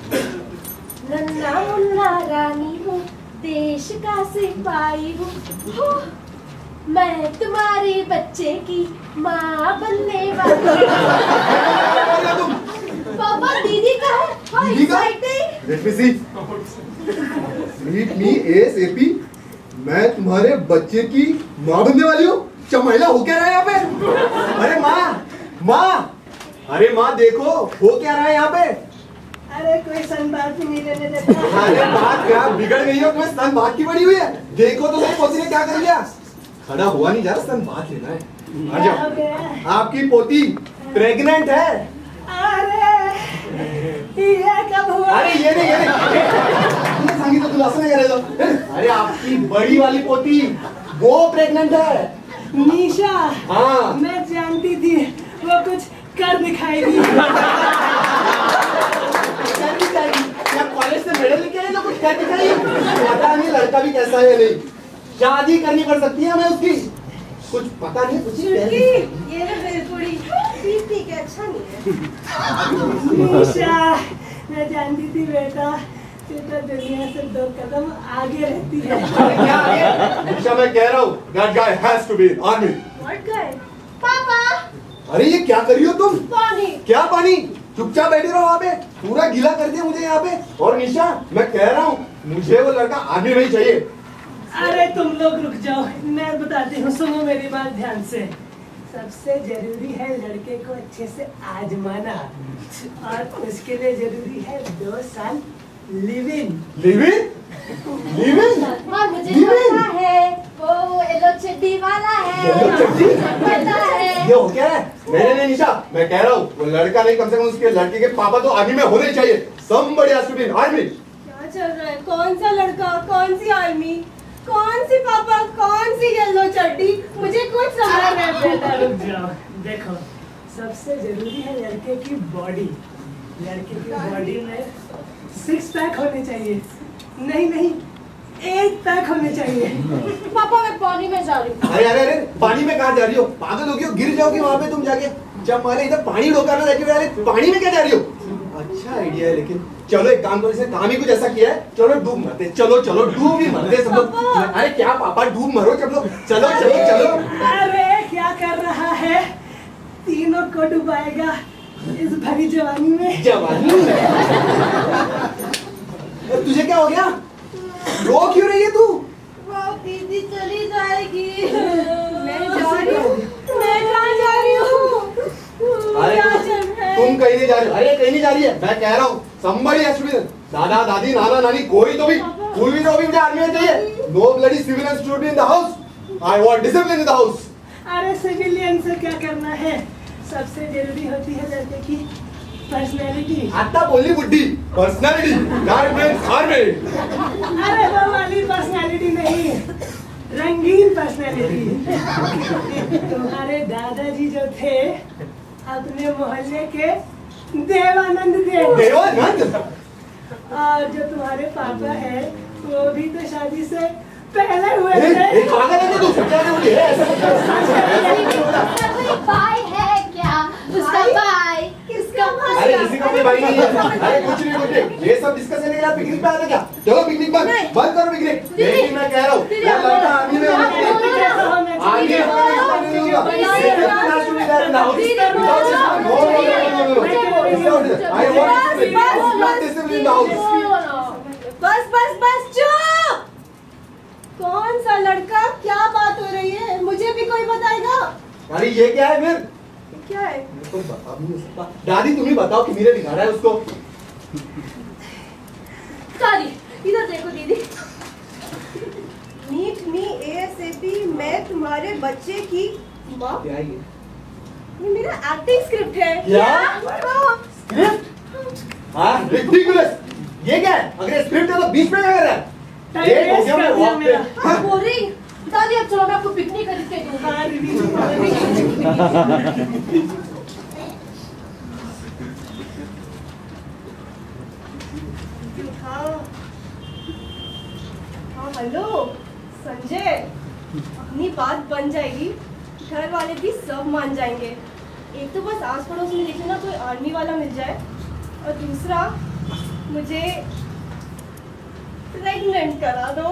नन्ना मुन्ना रानी हूँ, देश का सिपाही हूँ, हो, मैं तुम्हारे बच्चे की माँ बनने वाली। पापा दीदी का है। How दीदी का? exciting! Let me see. Meet me ASAP. मैं तुम्हारे बच्चे की माँ बनने वाली हूँ। चमैला हो क्या रहा है यहाँ पे? अरे माँ, माँ, अरे माँ देखो हो क्या रहा है यहाँ पे? अरे कोई सनबाथ भी नहीं लेने देता। अरे बात क्या बिगड़ गई हो, तुम्हें स्तन बात की पड़ी हुई है। देखो तो सही पोती ने क्या कर लिया। खड़ा हुआ नहीं जा रहा, स्तन बात लेना है। आ जाओ। आपकी पोती प्रेग्नेंट है। अरे ये कब हुआ? अरे ये नहीं, ये नहीं। संगीत तो तुला नहीं करेगा। अरे आपकी बड़ी वाली पोती वो प्रेग्नेंट है। निशा। हाँ। मैं जानती थी वो कुछ कर दिखाएगी। क्या कॉलेज से मेडल लेके आए ना कुछ कर दिखाई? पता नहीं लड़का भी कैसा है नहीं। शादी करनी पड़ सकती है हमें उसकी। कुछ पता नहीं कुछ चुटकी, ये ना बिल्कुल ठीक ठीक है, अच्छा नहीं है। निशा, मैं जानती थी बेटा तू तो दुनिया से दो कदम आगे रहती है। क्या है? निशा मैं कह रहा हूँ that guy has to be in army. What guy? पापा अरे ये क्या कर रही हो तुम? पानी। क्या पानी? चुपचाप बैठी रहो वहाँ पे, पूरा गीला कर दिया मुझे यहाँ पे। और निशा मैं कह रहा हूँ मुझे वो लड़का आर्मी में ही चाहिए। अरे तुम लोग रुक जाओ, मैं बताती हूँ, सुनो मेरी बात ध्यान से। सबसे जरूरी है लड़के को अच्छे से आजमाना और उसके लिए जरूरी है दो साल live in. Live in? Live in? और मुझे पता है वो येलो चड्डी वाला है। येलो चड्डी? पता है। ये हो क्या है? नहीं नहीं निशा मैं कह रहा हूँ वो लड़का नहीं, कम से कम उसके लड़के के पापा तो आर्मी में होने चाहिए। Somebody has to be in army. क्या चल रहा है? कौन सा लड़का, कौन सी आर्मी, कौन सी पापा, कौन सी येलो चड्डी, मुझे कुछ समझ नहीं बेटा रुक जाओ, देखो सबसे जरूरी है लड़के की बॉडी। लड़के की बॉडी में सिक्स पैक होने चाहिए, नहीं नहीं एट पैक होने चाहिए। पापा मैं पानी में जा रही हूँ। अरे अरे अरे पानी में कहाँ जा रही हो? पागल हो गई हो? गिर जाओगी वहाँ पे तुम जाके। जब मारे इधर पानी रोकाना जाके अरे पानी में क्या जा रही हो? अच्छा आइडिया है, लेकिन चलो एक काम करो, इसने काम ही कुछ ऐसा किया है, चलो डूब मरते। चलो चलो डूब भी मरते सब लोग। अरे क्या पापा डूब मरो चलो चलो चलो चलो। अरे क्या कर रहा है? तीनों को डुबाएगा इस भरी जवानी में। जवानी तुझे क्या हो गया? रो क्यों रही है तू? वो दीदी चली जाएगी। मैं जा रही हूँ। मैं कहाँ जा रही हूँ? अरे तुम कहीं नहीं जा रही हो। अरे कहीं नहीं जा रही है, मैं कह रहा हूँ somebody has to be there. दादा दादी नाना नानी कोई तो भी, कोई भी तो भी मुझे आर्मी में चाहिए। No bloody civilians should be in the house. I want discipline in the house. अरे सिविलियन से क्या करना है? सबसे जरूरी होती है लड़के की पर्सनैलिटी। आता बोली बुड्ढी पर्सनैलिटी, that means army. अरे वो वाली पर्सनैलिटी नहीं, रंगीन पर्सनैलिटी। तुम्हारे दादाजी जो थे अपने मोहल्ले के देवानंद थे। देवानंद? और जो तुम्हारे पापा है वो भी तो शादी से पहले हुए ए, थे। ए, पागल है क्या तू? क्या है मुझे? ऐसा कोई भाई है क्या? उसका भाई किसका भाई? अरे किसी को कोई भाई नहीं है। अरे कुछ नहीं कुछ नहीं। ये सब डिस्कस करने के लिए पिकनिक पे आते क्या? चलो पिकनिक बंद बंद करो पिकनिक। लेकिन मैं कह रहा हूँ ये लड़का आर्मी में होना चाहिए। आर्मी में नहीं होगा। बस बस बस चुप। कौन सा लड़का? क्या बात हो रही है? मुझे भी कोई बताएगा? अरे ये क्या है फिर? क्या है? तो बता भी नहीं सकता। दादी तुम ही बताओ कि मेरे बिगाड़ा है उसको। दादी इधर देखो दीदी। मीट मी एएसएपी, मैं तुम्हारे बच्चे की माँ। क्या ये? ये मेरा एक्टिंग स्क्रिप्ट है। क्या? हाँ। स्क्रिप्ट? हाँ रिडिकुलस। ये क्या है? अगर स्क्रिप्ट है तो बीच में क्या कर रहा है? ये हो गया मैं वॉक पे। हाँ बोल रही दादी अब चलो मैं आपको पिकनिक खरीद के दूंगा। हाँ हाँ हेलो संजय, अपनी बात बन जाएगी, घर वाले भी सब मान जाएंगे। एक तो बस आस पड़ोस में देखना कोई आर्मी वाला मिल जाए, और दूसरा मुझे प्रेग्नेंट करा दो।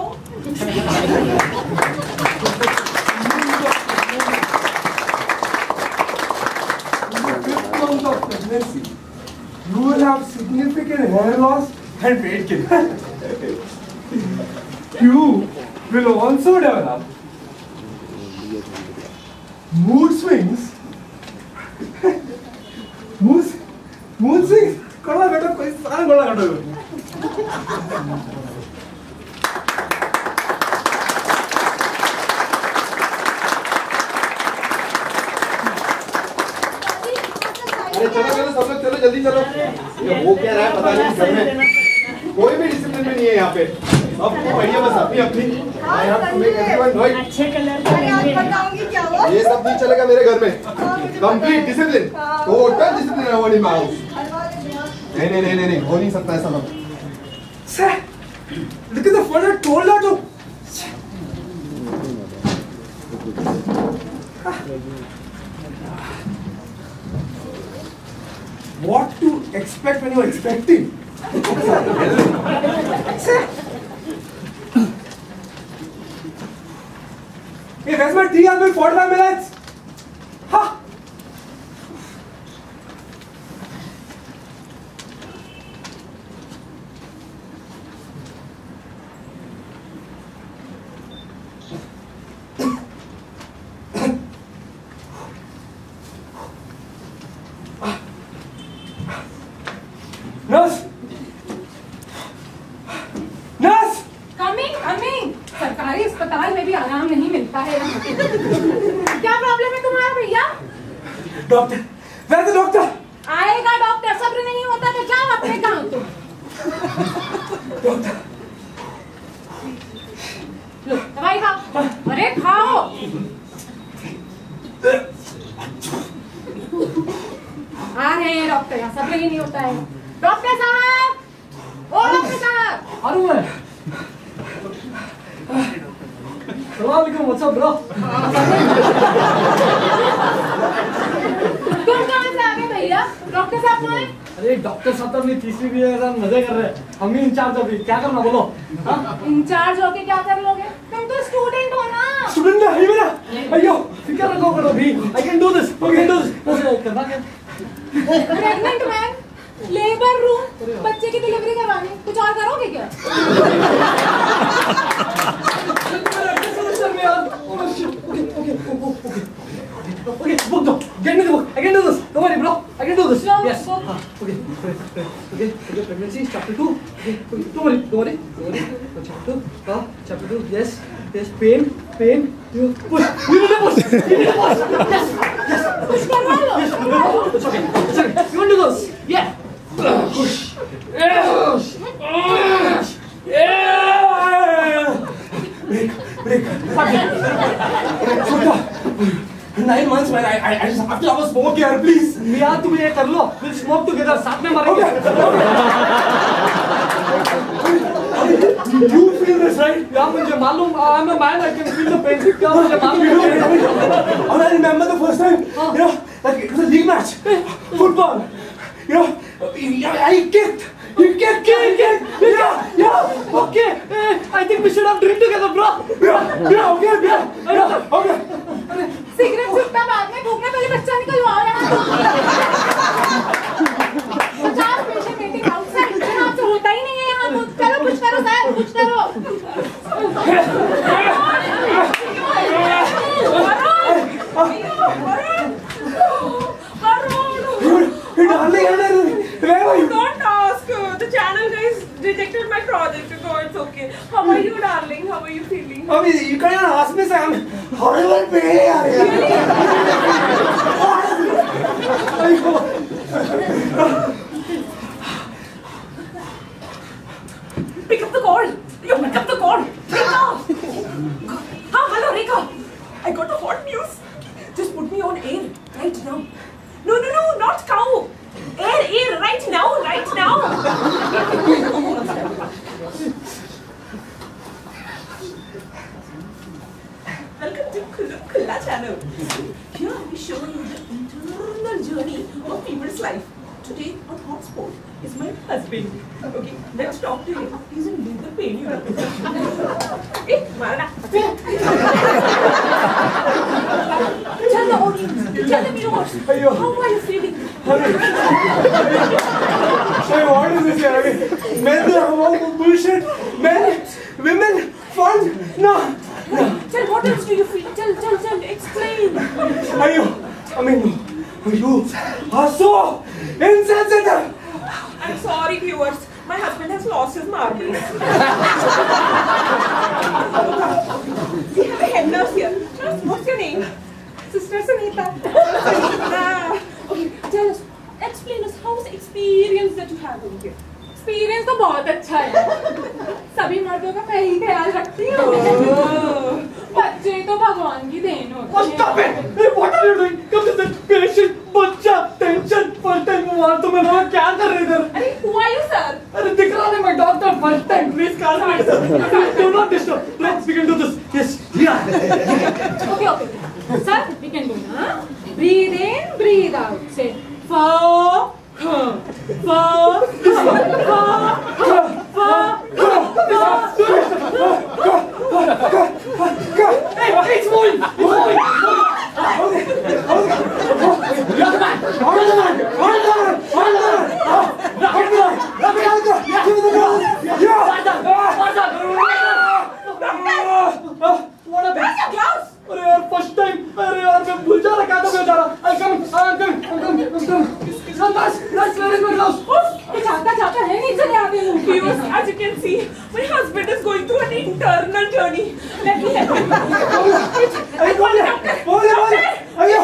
Symptoms of pregnancy. You will have significant hair loss and weight gain. You will also develop mood swings. mood, mood swings. कड़ा बेटा कोई सारा बड़ा कटो। अरे चलो चलो सब लोग चलो जल्दी चलो। ये वो क्या रहा है पता नहीं घर में कोई भी डिसिप्लिन में नहीं है यहाँ पे। अब बढ़िया बस अपनी अपनी। अच्छे कलर का बताऊंगी क्या हुआ? ये सब नहीं चलेगा मेरे घर में। कंप्लीट डिसिप्लिन, टोटल डिसिप्लिन है वो नहीं मांगू। नहीं नहीं नहीं नहीं नहीं हो नहीं सकता ऐसा सब। Sir, look at the fun I told her to. What to expect when you're expecting? Sir. Hey, where's my tea? I've been forty-five minutes. Ha! Nurse! Nurse! Coming coming. सरकारी अस्पताल में भी आराम नहीं मिलता है। क्या प्रॉब्लम है तुम्हारा भैया? Doctor, where's the doctor? आएगा डॉक्टर, सब्र नहीं होता तो जाओ अपने काम तुम। डॉक्टर, लो दवाई खाओ। अरे खाओ। आ रहे हैं डॉक्टर, यहाँ सब्र ही नहीं होता है। डॉक्टर साहब, ओ डॉक्टर साहब। अरुण है। Assalamualaikum, what's up, bro? तुम कहाँ से आ गए भैया? डॉक्टर साहब कहाँ हैं? अरे डॉक्टर साहब तो अपनी तीसरी भी मजे कर रहे हैं। हम ही इंचार्ज अभी क्या करना बोलो? इंचार्ज होके क्या कर लोगे? तुम तो स्टूडेंट हो ना। स्टूडेंट है मेरा। अयो फिक्र रखो करो भी। I can do this. I can do this. बस करना क्या? प्रेग्नेंट मैन, लेबर रूम, बच्चे की डिलीवरी करवानी, कुछ और करोगे क्या? Okay, book though. Get me the book. I can do this. Don't worry, bro. I can do this. No, Yes. book. Ah, okay. Okay. Okay. Okay. Pregnancy chapter two. Okay. Okay. Don't worry. Don't worry. Don't worry. Uh, chapter two. Ah, chapter two. Yes. Yes. Pain. Pain. You push. You need to push. You need to push. Yes. Yes. Push करवा लो। Yes. It's okay. It's okay. You want to do this? Yeah. Push. Yes. Yeah. Break. Break. Okay. Nine months, man. I, I, I just have to have a smoke here, please. यार तुम ये कर लो. We'll smoke together. साथ में मरेंगे. You feel this, right? Yeah, मुझे मालूम. I'm a man. I can feel the pain. क्या मुझे मालूम है? And I remember the first time, you know, like it was a league match, football. You know, I kicked. He kicked, kicked, kicked. Yeah, yeah. Okay. Hey, I think we should have drink together, bro. Yeah, yeah, okay, yeah, yeah, okay. Cigarette छुट्टा बाद में फूकना पहले बच्चा निकलवाओ यहाँ पचास पेशेंट वेटिंग आउटसाइड इतना आपसे होता ही नहीं है यहाँ कुछ करो कुछ करो सर कुछ करो Don't ask. The channel guys rejected my project. So it's okay. How are you, darling? How are you feeling? I mean, you can't ask me, Sam. Horrible pain, yaar. Pick up the call. You pick up the call. Rekha. हाँ, hello, Rekha. I got a hot news. Just put me on air right now. No, no, no, not cow. Air, air, right now, right now. Welcome to Khulla Khulla channel. Here we show you the internal journey of people's life. Today on hotspot is my husband. Okay, let's talk to him. He's in labor pain, you know. Hey, Marana. Tell the audience, tell the viewers, how are you feeling? Hey, what is this, yaar? Men are all bullshit. Men, women, fun. No. Tell what else do you feel? Tell, tell, tell. Explain. Are you? I mean, you are so insensitive. I'm sorry, viewers. My husband has lost his marbles. We have a head nurse here. Nurse, what's your name? Sister Sunita. Sunita. Okay, tell us. Explain us how's the experience that you have over here. Experience तो बहुत अच्छा है सभी मर्दों का मैं ही ख्याल रखती हूँ बच्चे तो भगवान की देन होती है Stop it! Hey, what are you doing? Come to that patient, बच्चा, tension, first time वहाँ तो मैं वहाँ क्या कर रहे इधर? अरे who are you sir? अरे दिख रहा है मैं doctor first time, please calm me sir. Do not disturb. Let's we can do this. Yes. Yeah. Okay okay. Sir, we can do it. Huh? Breathe in, breathe out. Say four. Four, four, four, four, four, Hey, it's moving! It's moving! Okay, okay. You're the man! You're the man! You're the man! You're the man! Let me go! Let me go! Give me the glass! Yeah! What's up? What a Where's your gloves? अरे यार फर्स्ट टाइम अरे यार मैं भूल जा रहा क्या था बेचारा आई कम आई कम आई कम आई कम बस बस वेयर माय ग्लव्स ये जाता जाता है नहीं चले आते हैं Viewers, as you can see, my husband is going through an internal journey. Let me help him. अरे बोल बोल बोल अयो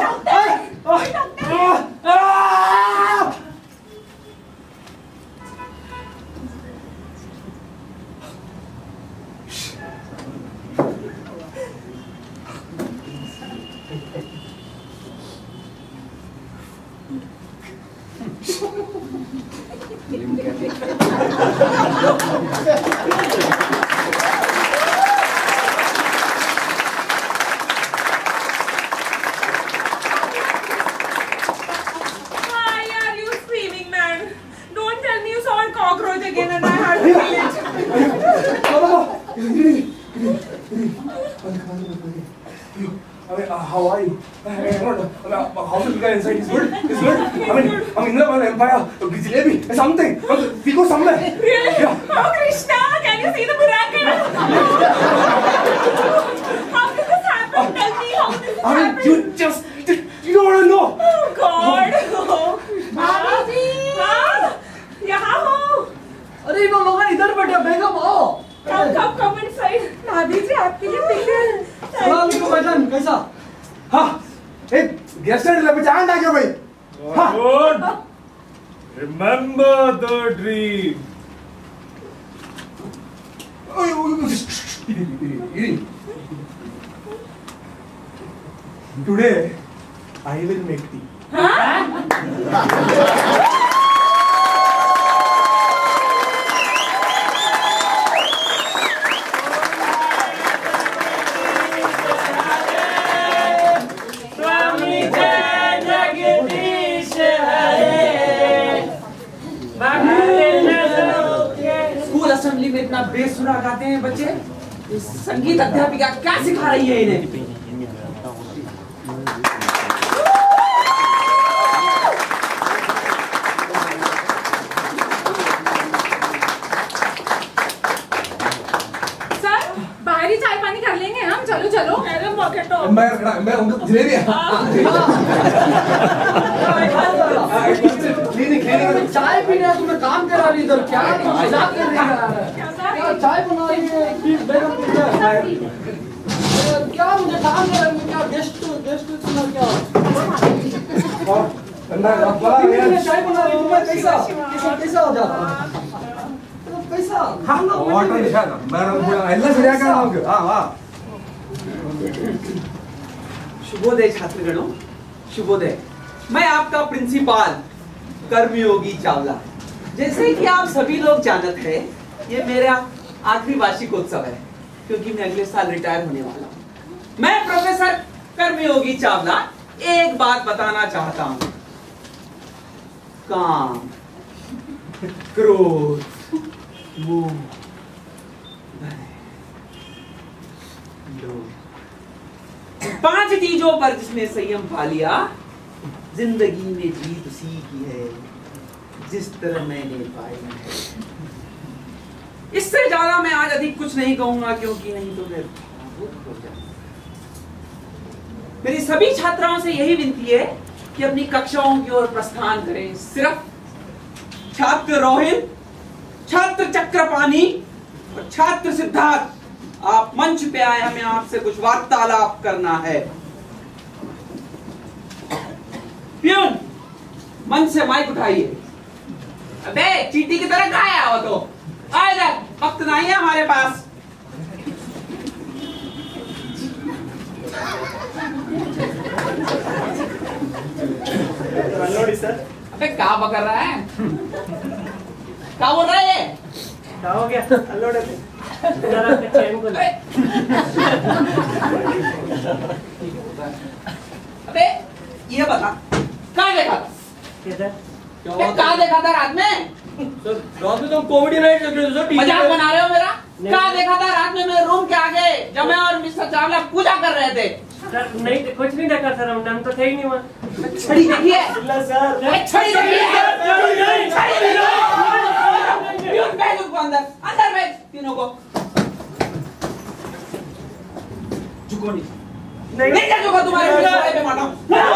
How are you? How did you get inside? It's good. It's good. I mean, I mean, Indra Empire, jalebi, something. We go somewhere. Really? Yeah. Oh, Krishna, can you see the miracle? How did this happen? Tell me, how did this I mean, happen? you just, you don't want to know. Oh God. भाभी जी हाँ, यहाँ हो. अरे इन लोगों ने इधर बैठे बेगम आओ. Come, come, come inside. भाभी जी आपके लिए पिकल. सलाम अलैकुम भाईजान कैसा? हाँ, एक गेस्ट है पहचान आ गया भाई. हाँ. Good. Remember the dream. Today, I will make tea. इतना बेसुरा गाते हैं बच्चे। इस संगीत अध्यापिका क्या सिखा रही है इन्हें? बाहरी चाय पानी कर लेंगे हम। चलो चलो। मैं मैं उनको जलेबी चाय पीने तुम्हें काम करा रही इधर क्या मजाक कर रही है? चाय बना रही है क्या? मुझे काम करा रही है क्या? गेस्ट गेस्ट सुना क्या? चाय बना रही हूँ। कैसा कैसा हो जाता कैसा? शुभोदय छात्रगणों, शुभोदय। मैं आपका प्रिंसिपाल कर्मयोगी चावला। जैसे कि आप सभी लोग जानते हैं, ये मेरा आखिरी वार्षिकोत्सव है क्योंकि मैं अगले साल रिटायर होने वाला हूँ। मैं प्रोफेसर कर्मयोगी चावला एक बात बताना चाहता हूँ। काम, क्रोध, मोह, पांच चीजों पर जिसने संयम पा लिया, जिंदगी में जीत उसी की है जिस तरह मैंने पाई है। इससे ज्यादा मैं आज अधिक कुछ नहीं कहूंगा क्योंकि नहीं तो मैं भावुक हो जाऊंगा। मेरी सभी छात्राओं से यही विनती है कि अपनी कक्षाओं की ओर प्रस्थान करें। सिर्फ छात्र रोहित, छात्र चक्रपाणी और छात्र सिद्धार्थ, आप मंच पे आए, हमें आपसे कुछ वार्तालाप करना है। प्यून, मंच से माइक उठाइए। अबे चींटी की तरह कहाँ आया हो तो? आ जा, वक्त नहीं है हमारे पास। सर। अबे क्या बकर रहा है? क्या बोल रहा है ये? क्या हो गया? जरा चैन को ले। अबे ये बता, कहाँ देखा था? कहाँ देखा था रात में? सर रात में तो कॉमेडी नाइट देख रहे थे सर। मजाक बना रहे हो मेरा? कहाँ देखा था रात में? मेरे रूम के आगे जब मैं और मिस्टर चावला पूजा कर रहे थे। सर नहीं, कुछ नहीं देखा सर, हम तो थे ही नहीं वहाँ। छड़ी देखी है? सर छड़ी देखी है? भेज उसको अंदर, अंदर भेज तीनों को। झुको नहीं, नहीं नहीं क्या झुका? तुम्हारे मुझे पे मारना।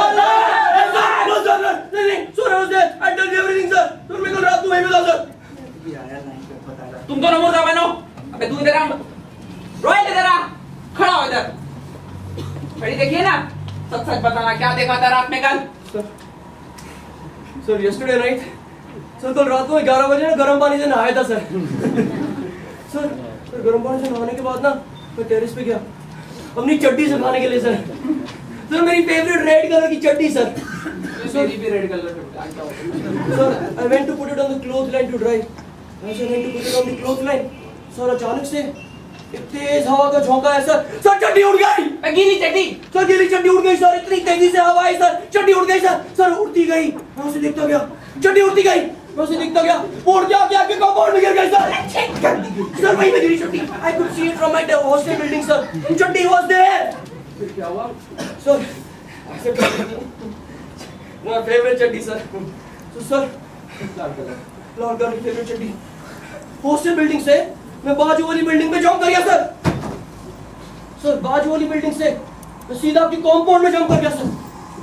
नहीं नहीं sir, I was there. I told you everything sir. Sir मैं कल रात को वहीं मिला सर। तुम दोनों मुर्गा बनो। अबे तू इधर आ, रोहित इधर आ, खड़ा हो इधर। छड़ी देखिए ना, सच सच बताना क्या देखा था रात में कल? Sir sir yesterday night, sir कल रात को ग्यारह बजे ना गर्म पानी से नहाया था सर। सर सर गर्म पानी से नहाने के बाद ना मैं टेरेस पे गया अपनी चड्डी सुखाने के लिए सर। सर मेरी फेवरेट रेड कलर की चड्डी सर। मेरी भी रेड कलर की। Sir I went to put it on the cloth line to dry. As I went to put it on the cloth line, sir अचानक से एक तेज हवा का झोंका है सर। सर चड्डी उड़ गई। गीली चड्डी? सर गीली चड्डी उड़ गई सर। इतनी तेजी से हवा आई सर, चड्डी उड़ गई सर। सर उड़ती गई, मैं उसे देखता गया। चड्डी उड़ती गई, मैं उसे देखता गया। उड़ के आके आके कंपाउंड में गिर गई सर। सर वहीं पे गिरी चड्डी। I could see it from my hostel building sir. चड्डी was there। फिर क्या हुआ? सर my favorite चड्डी सर। तो सर लाल कलर की फेवरेट चड्डी हॉस्टल बिल्डिंग से मैं बाजू वाली बिल्डिंग में जंप कर गया सर। सर बाजू वाली बिल्डिंग से मैं सीधा आपकी कॉम्पाउंड में जंप कर गया सर।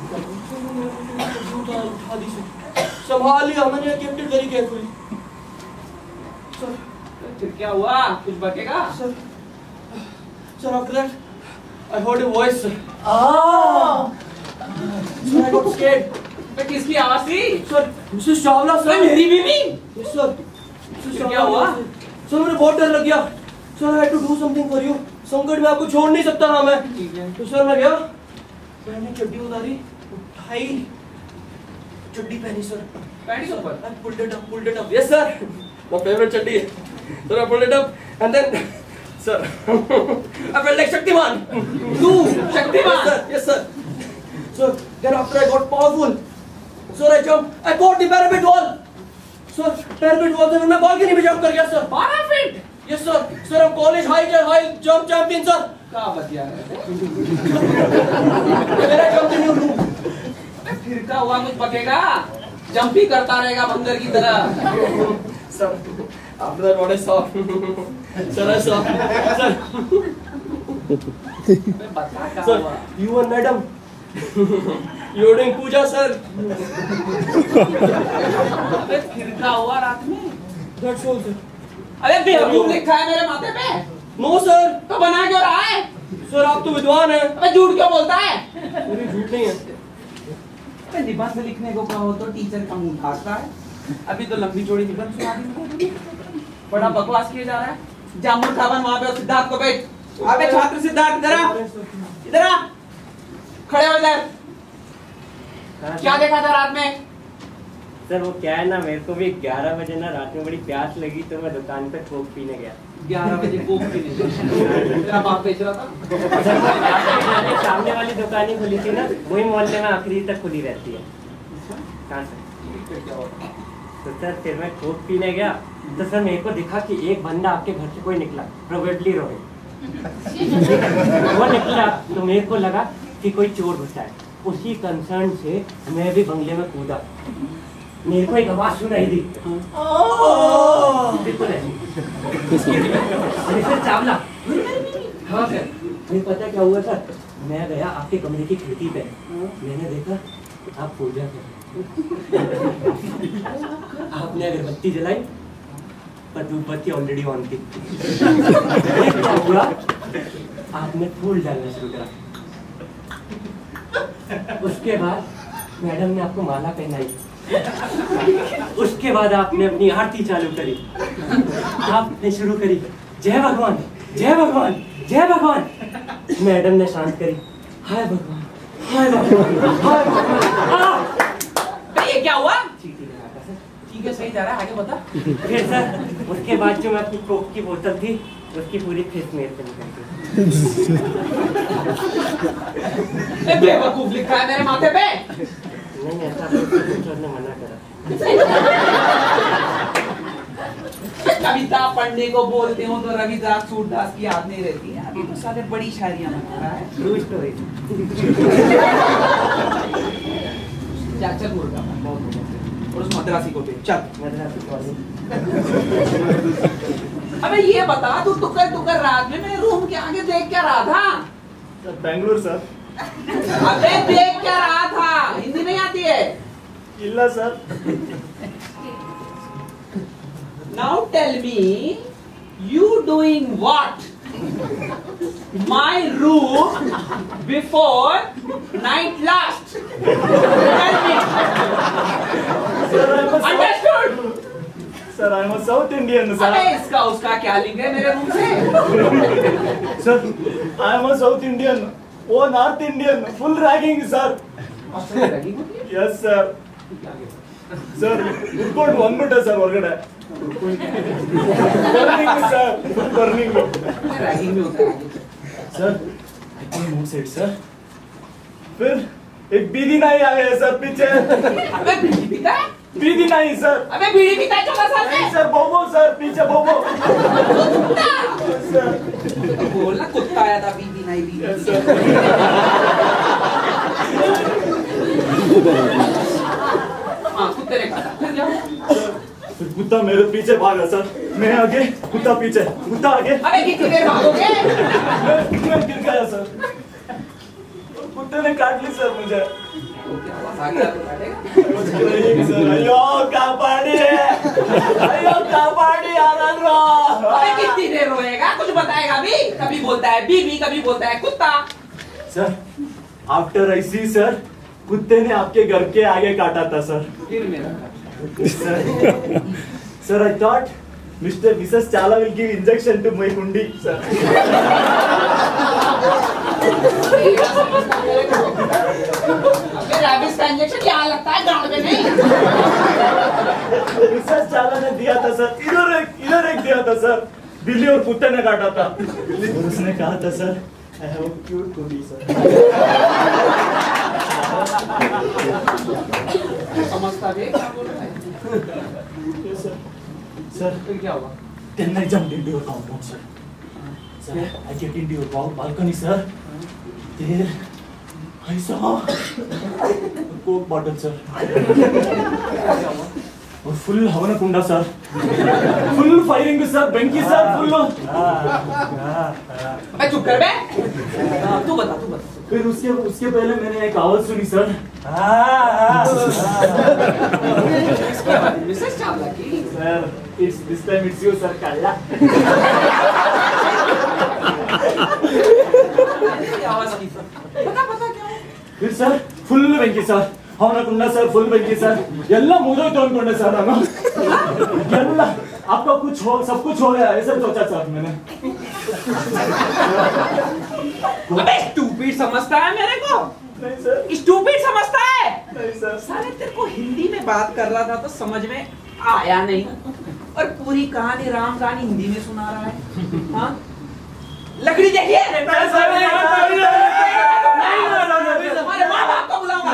उठा दी सर, संभाल लिया मैंने, kept it very carefully. Sir फिर क्या हुआ? कुछ बचेगा? Sir sir after that I heard a voice sir. Ah sir I got scared. मैं किसकी आवाज थी? Sir Mrs Chawla sir. मेरी बीवी? Yes sir. फिर क्या हुआ? सर मुझे बहुत डर लग गया sir. I had to do something for you. संकट में आपको छोड़ नहीं सकता ना मैं। तो सर मैं गया, मैंने चड्डी उतारी, उठाई, चड्डी पहनी सर। पैंट के ऊपर? I pulled it up, pulled it up. Yes sir. My favorite चड्डी है। Sir I pulled it up and then sir I felt like Shaktimaan. तू Shaktimaan? Yes sir. Sir then after I got powerful, sir I jumped, I caught the parapet wall. Sir parapet wall से मैं बालकनी में जंप कर गया सर। बारह फीट? यस सर, सर हम college high high jump champion sir. क्या बतिया है? मेरा जंप नहीं हूँ। फिर क्या हुआ, कुछ बकेगा? जंप ही करता रहेगा बंदर की तरह। सर आपने बड़े soft sir sir sir you and madam you doing puja sir. अबे फिर क्या हुआ रात में? That's all sir. अरे बेवकूफ लिखा है मेरे माथे पे। No sir. तो बना क्यों रहा है? सर आप तो विद्वान हैं। अबे झूठ क्यों बोलता है? मेरी झूठ नहीं है। अबे निबंध लिखने को कहो तो टीचर का मुंह उठाता है। अभी तो लंबी चौड़ी निबंध सुना दी मुझे। बड़ा बकवास किया जा रहा है। जामुन खावन वहां पे सिद्धार्थ को बैठ। अबे छात्र सिद्धार्थ इधर आ, इधर आ, खड़े हो इधर। क्या देखा था रात में? सर वो क्या है ना, मेरे को भी ग्यारह बजे ना रात में बड़ी प्यास लगी तो मैं दुकान पे कोक पीने गया। ग्यारह बजे कोक पीने तेरा बाप बेच रहा था? सामने वाली दुकान ही खुली थी ना, वही मोहल्ले में आखिरी तक खुली रहती है। कहाँ से? तो सर फिर मैं कोक पीने गया तो सर मेरे को दिखा कि एक बंदा आपके घर से कोई निकला, प्रोबेबली रोहित। वो निकला तो मेरे को लगा कि कोई चोर घुसा है। उसी कंसर्न से मैं भी बंगले में कूदा। मेरे को एक आवाज सुनाई दी, बिल्कुल ऐसी। सर चावला। हाँ सर। मुझे पता क्या हुआ सर, मैं गया आपके कमरे की खिड़की पे, मैंने देखा आप पूजा कर रहे। आपने अगरबत्ती जलाई पर धूपबत्ती ऑलरेडी ऑन थी। क्या हुआ, आपने फूल डालना शुरू करा। उसके बाद मैडम ने आपको माला पहनाई। उसके बाद आपने अपनी आरती चालू करी। आपने शुरू करी जय भगवान जय भगवान जय भगवान। मैडम ने शांत करी हाय भगवान हाय भगवान हाय भगवान। ये क्या हुआ? ठीक है सही जा रहा है, आगे बता। फिर सर उसके बाद जो मैं अपनी कोक की बोतल थी उसकी पूरी फेस मेरे पे निकल गई। बेवकूफ लिखा है मेरे माथे पे। नहीं ऐसा सर ने मना करा। कविता पढ़ने को बोलते हो तो रविदास सूरदास की याद नहीं रहती है। अभी तो सारे बड़ी शायरियां बना रहा है। True story. चल मुर्गा बहुत हो गया और उस मद्रासी को भेज। चल मद्रासी को। अबे ये बता तू टुकर टुकर रात में मेरे रूम के आगे देख क्या रहा था? बेंगलुरु सर। अबे देख क्या रहा था? हिंदी नहीं आती है? इल्ला sir. Now tell me, you doing what? My room before night last. Tell me. Understood? Sir, I'm a South Indian, sir. अबे इसका उसका क्या लिंक है मेरे रूम से? Sir, I'm a South Indian. वो North Indian. Full ragging, sir. Yes, sir. Sir, ಕುತ್ಕೊಂಡು ಬಂದ್ಬಿಟ್ಟೆ ಸರ್ ಹೊರಗಡೆ. Burning sir, burning. Sir, I can't move it, sir. फिर एक बीड़ी नाई आ गया सर पीछे। अबे बीड़ी पीता है? बीड़ी नाई सर। अबे बीड़ी पीता है चौदह साल में? सर बोबो सर पीछे बोबो। सर बोलना कुत्ता आया था बीड़ी नाई भी। हाँ कुत्ते ने कहा फिर क्या? फिर कुत्ता मेरे पीछे भागा सर, मैं आगे कुत्ता पीछे, कुत्ता आगे। अबे कितनी देर भागोगे? मैं गिर गया सर, कुत्ते ने काट ली सर मुझे। सर अयो कापाड़ी है, अयो कापाड़ी आनंद रो। अबे कितनी देर रोएगा? कुछ बताएगा भी? कभी बोलता है बीबी, कभी बोलता है कुत्ता। Sir after I see sir, कुत्ते ने आपके घर के आगे काटा था सर। फिर मेरा Sir, sir, I thought Mister Missus Chala will give injection to my kundi, sir. Rabies का इंजेक्शन यहाँ लगता है, गांड में नहीं। मिसेस चाला ने दिया था सर, इधर एक इधर एक दिया था सर, बिल्ली और कुत्ते ने काटा था। और उसने कहा था sir, I have a cute kundi, sir. समझता भी क्या बोल रहा है? सर सर फिर क्या हुआ? Then I jumped into your compound, sir. Sir, I get into your bal- balcony, sir. There, I saw a coke bottle, sir. और फुल हवन कुंडा सर, फुल फायरिंग सर, बेंकी सर, फुल। मैं चुप कर बे। तू बता, तू बता। फिर उसके उसके पहले मैंने एक आवाज सुनी सर। मिसेस चावला की। Sir, it's this time it's you sir, काला। आवाज की सर। पता पता क्या? फिर सर फुल बेंकी सर, हवन कुंडा सर, फुल बेंकी सर, ಎಲ್ಲ ಮುಗಿದೋಯ್ತು ಅನ್ಕೊಂಡೆ ಸರ್ ನಾನು। ಎಲ್ಲ आपका कुछ हो, सब कुछ हो गया ऐसा सोचा सर मैंने। अबे स्टूपिड समझता है मेरे को? नहीं सर। स्टूपिड समझता है? नहीं सर। साले तेरे को हिंदी में बात कर रहा था तो समझ में आया नहीं, और पूरी कहानी राम कहानी हिंदी में सुना रहा है। हाँ? लकड़ी देखिए। माँ बाप को बुलाऊंगा।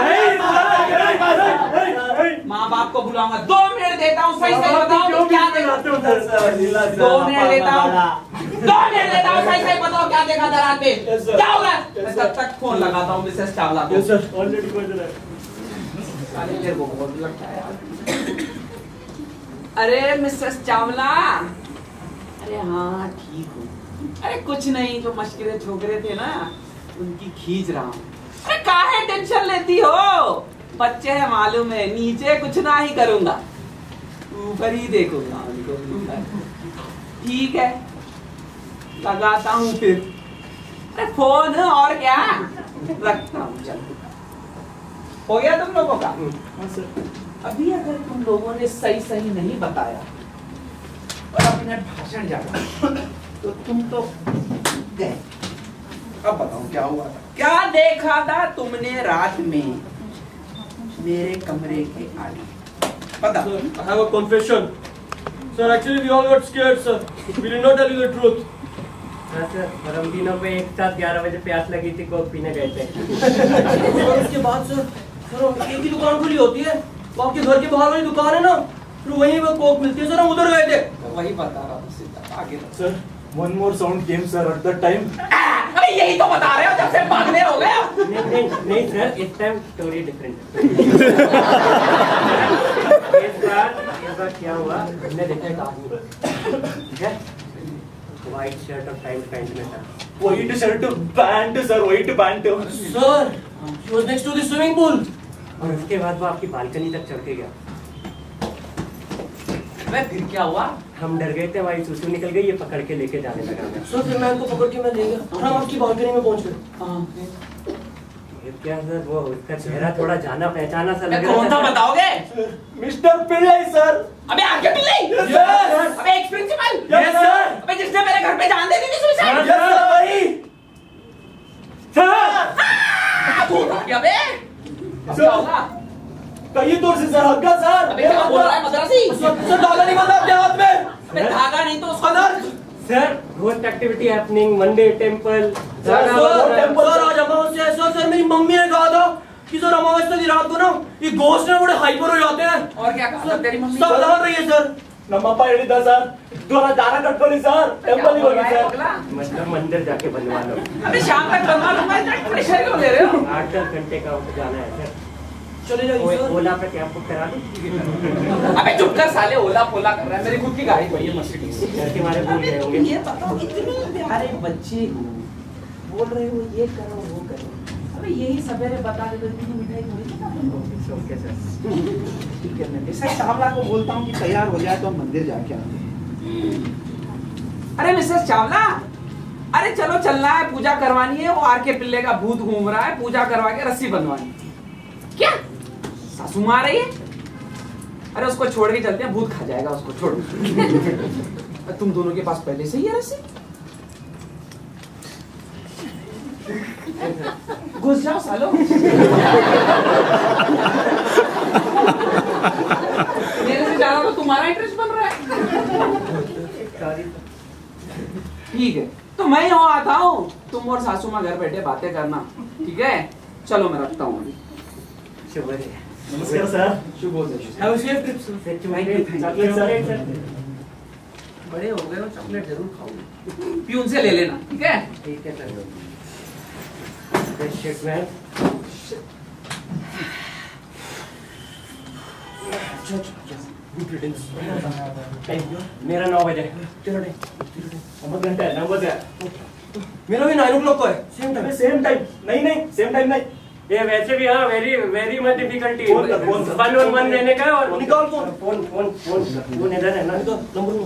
माँ बाप को बुलाऊंगा। दो मिनट देता हूँ, सही सही बताओ क्या देखा? दो मिनट देता हूँ, दो मिनट देता हूँ, सही सही बताओ क्या देखा दरार पे? क्या होगा? मैं तब तक फोन लगाता हूँ मिसेस चावला को। सर ऑलरेडी बज रहा है। साले मेरे को बहुत लगता है यार। अरे मिसेस चावला, अरे हाँ ठीक हूँ। अरे कुछ नहीं, जो मशकिले छोकरे थे ना उनकी खींच रहा हूँ। अरे काहे टेंशन लेती हो? बच्चे हैं मालूम है, नीचे कुछ ना ही करूंगा, ऊपर ही देखूंगा उनको। ठीक है, लगाता हूँ फिर। अरे फोन और क्या, रखता हूँ। चल हो गया तुम लोगों का? अभी अगर तुम लोगों ने सही सही नहीं बताया और अपने भाषण जाना तो तुम तो गए। अब बताओ क्या हुआ था? क्या देखा था तुमने रात में मेरे कमरे के आगे? पता? I have a confession. Sir, actually we all got scared, sir. We did not tell you the truth. हाँ सर, गरम दिनों पे एक साथ ग्यारह बजे प्यास लगी थी, कोक पीने गए थे। और उसके बाद सर, सर एक ही दुकान खुली होती है, वो आपके घर के बाहर वाली दुकान है ना, फिर वहीं वो कोक मिलती है सर, हम उधर गए थे। वही बता रहा हूँ सीधा आगे। Sir one more sound came sir at that time. अरे यही तो बता रहे हो, जब से भागने हो गया। नहीं नहीं नहीं सर, इस टाइम स्टोरी डिफरेंट। इस बार इस बार क्या हुआ, हमने देखा एक आदमी, ठीक है, व्हाइट शर्ट और टाइट पैंट में था। White shirt, pant sir, white pant. Sir, he was next to the swimming pool. और उसके बाद वो आपकी बालकनी तक चढ़ के गया। मैं फिर क्या हुआ? हम डर गए थे, हमारी सुसु निकल गई, ये पकड़ के लेके जाने लगा। सर फिर मैं उनको पकड़ के मैं ले गया, और हम आपकी बालकनी में पहुंच गए। ये क्या सर, वो उसका चेहरा थोड़ा जाना पहचाना सा लग कौन रहा था था। बताओगे? Mr Pillai sir. अबे आगे पिल्लाई? Yes. अबे एक्स प्रिंसिपल? Yes sir. अबे जिसने मेरे घर पे जान दे दी थी सुसाइड? Yes sir वही। सर तू उठा क्या बे? सर कहीं दूर से सर, हग्गा सर। अबे क्या बोल रहा है मद्रासी? सर धागा नहीं बंधा आपके हाथ में। अबे धागा नहीं तो उसका दर्द। Sir ghost activity happening, Monday temple. Sir sir आज अमावस्या है सर, सर मेरी मम्मी ने कहा था कि सर अमावस्या की रात को ना ये घोस्ट ना बड़े हाइपर हो जाते हैं। और क्या कहा तेरी मम्मी? सावधान रहिए सर। नम्मा ಹೇಳಿದ ಸರ್, ದ್ವಾರ ದಾನ ಕಟ್ಕೊಳ್ಳಿ ಸರ್, ಟೆಂಪಲ್ ಗೆ ಹೋಗಿ ಸರ್। मतलब मंदिर जाके बनवा लो। अबे शाम तक बनवा लूंगा, इतना प्रेशर क्यों ले रहे हो? आठ दस घंटे का वक्त जाना है सर। चले जाइए सर। ओला पे कैब बुक करा दो। अबे चुप कर साले, ओला पोला कर रहा है, मेरी खुद की गाड़ी वही है मर्सिडीज। घर के मारे भूल गए होंगे। ये बताओ, इतने प्यारे बच्चे हो, बोल रहे हो ये करो वो करो, अबे यही सवेरे बता दे तो इतनी मिठाई थोड़ी खिला तुम लोग। ओके सर, ठीक है, मैं मिसेस चावला को बोलता हूँ कि तैयार हो जाए तो हम मंदिर जाके आते। अरे मिसेस चावला, अरे चलो चलना है, पूजा करवानी है, वो आर के पिल्ले का भूत घूम रहा है, पूजा करवा के रस्सी बनवानी है। क्या सासू माँ आ रही है? अरे उसको छोड़ के चलते हैं, भूत खा जाएगा उसको, छोड़। तुम दोनों के पास पहले से ही है रस्सी? घुस जाओ सालो। मेरे से ज्यादा तो तुम्हारा इंटरेस्ट बन रहा है। ठीक है, तो मैं यहाँ आता हूँ, तुम और सासू माँ घर बैठे बातें करना, ठीक है? चलो मैं रखता हूँ अभी। शुभोदय। नमस्कार सर। शुभोदय। Have a safe trip sir। Chocolate sir. बड़े हो गए हो चॉकलेट जरूर खाओगे। प्यून से ले लेना, ठीक है? ठीक है सर। Shit man. मेरा नौ बजे। नंबर घंटा है, नंबर है। मेरा भी नाइन ओ क्लॉक को है। सेम टाइम, सेम टाइम नहीं नहीं सेम टाइम नहीं। ये वैसे भी हाँ very very much difficulty phone कर, फोन कर। वन वन वन देने का और निकाल phone. Phone phone phone phone इधर है ना तो नंबर।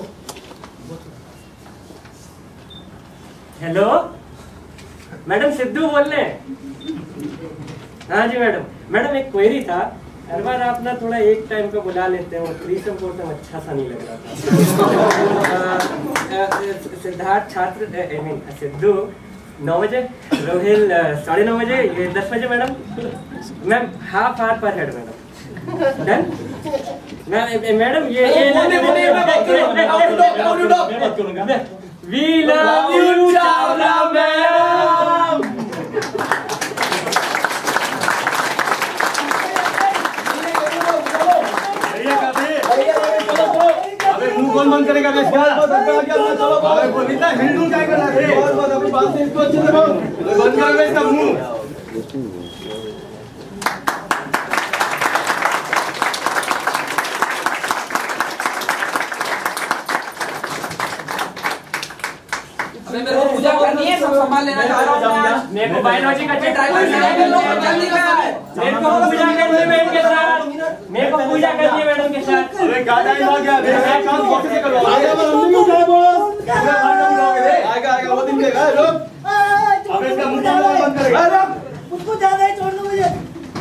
हेलो मैडम सिद्धू बोल रहे हैं? हाँ जी मैडम। मैडम एक क्वेरी था, हर बार आप ना थोड़ा एक टाइम को बुला लेते हैं और थ्रीसम फोरसम अच्छा सा नहीं लग रहा था। सिद्धार्थ छात्र आई मीन सिद्धू नौ बजे, रोहिल साढ़े नौ बजे, ये दस बजे मैडम। मैम हाफ आवर पर हेड मैडम। Done madam. ये we love you Chawla madam. अबे मुंह कौन बंद करेगा बे इसका? अबे बोल इतना हिलडुल क्या कर रहा है? बहुत बहुत अपनी बात से इसको अच्छे से बोल। बंद कर बे इसका मुंह। मेरे को पूजा करनी है, सब संभाल लेना चाह रहा हूं मैं। मेरे को बायोलॉजी का ड्राइवर जल्दी कर। मेरे को पूजा करनी है मैडम के साथ। मेरे को पूजा करनी है मैडम के साथ। अबे क्या टाइम हो गया? मेरा काम कौन से करवा? आगे बढ़ हम भी उठाए बॉस। क्या भागा लोगे रे? आएगा आएगा वो दिन देगा रुक। अबे इसका मुंह बंद करेगा। रुक। उसको ज्यादा है, छोड़ दो मुझे।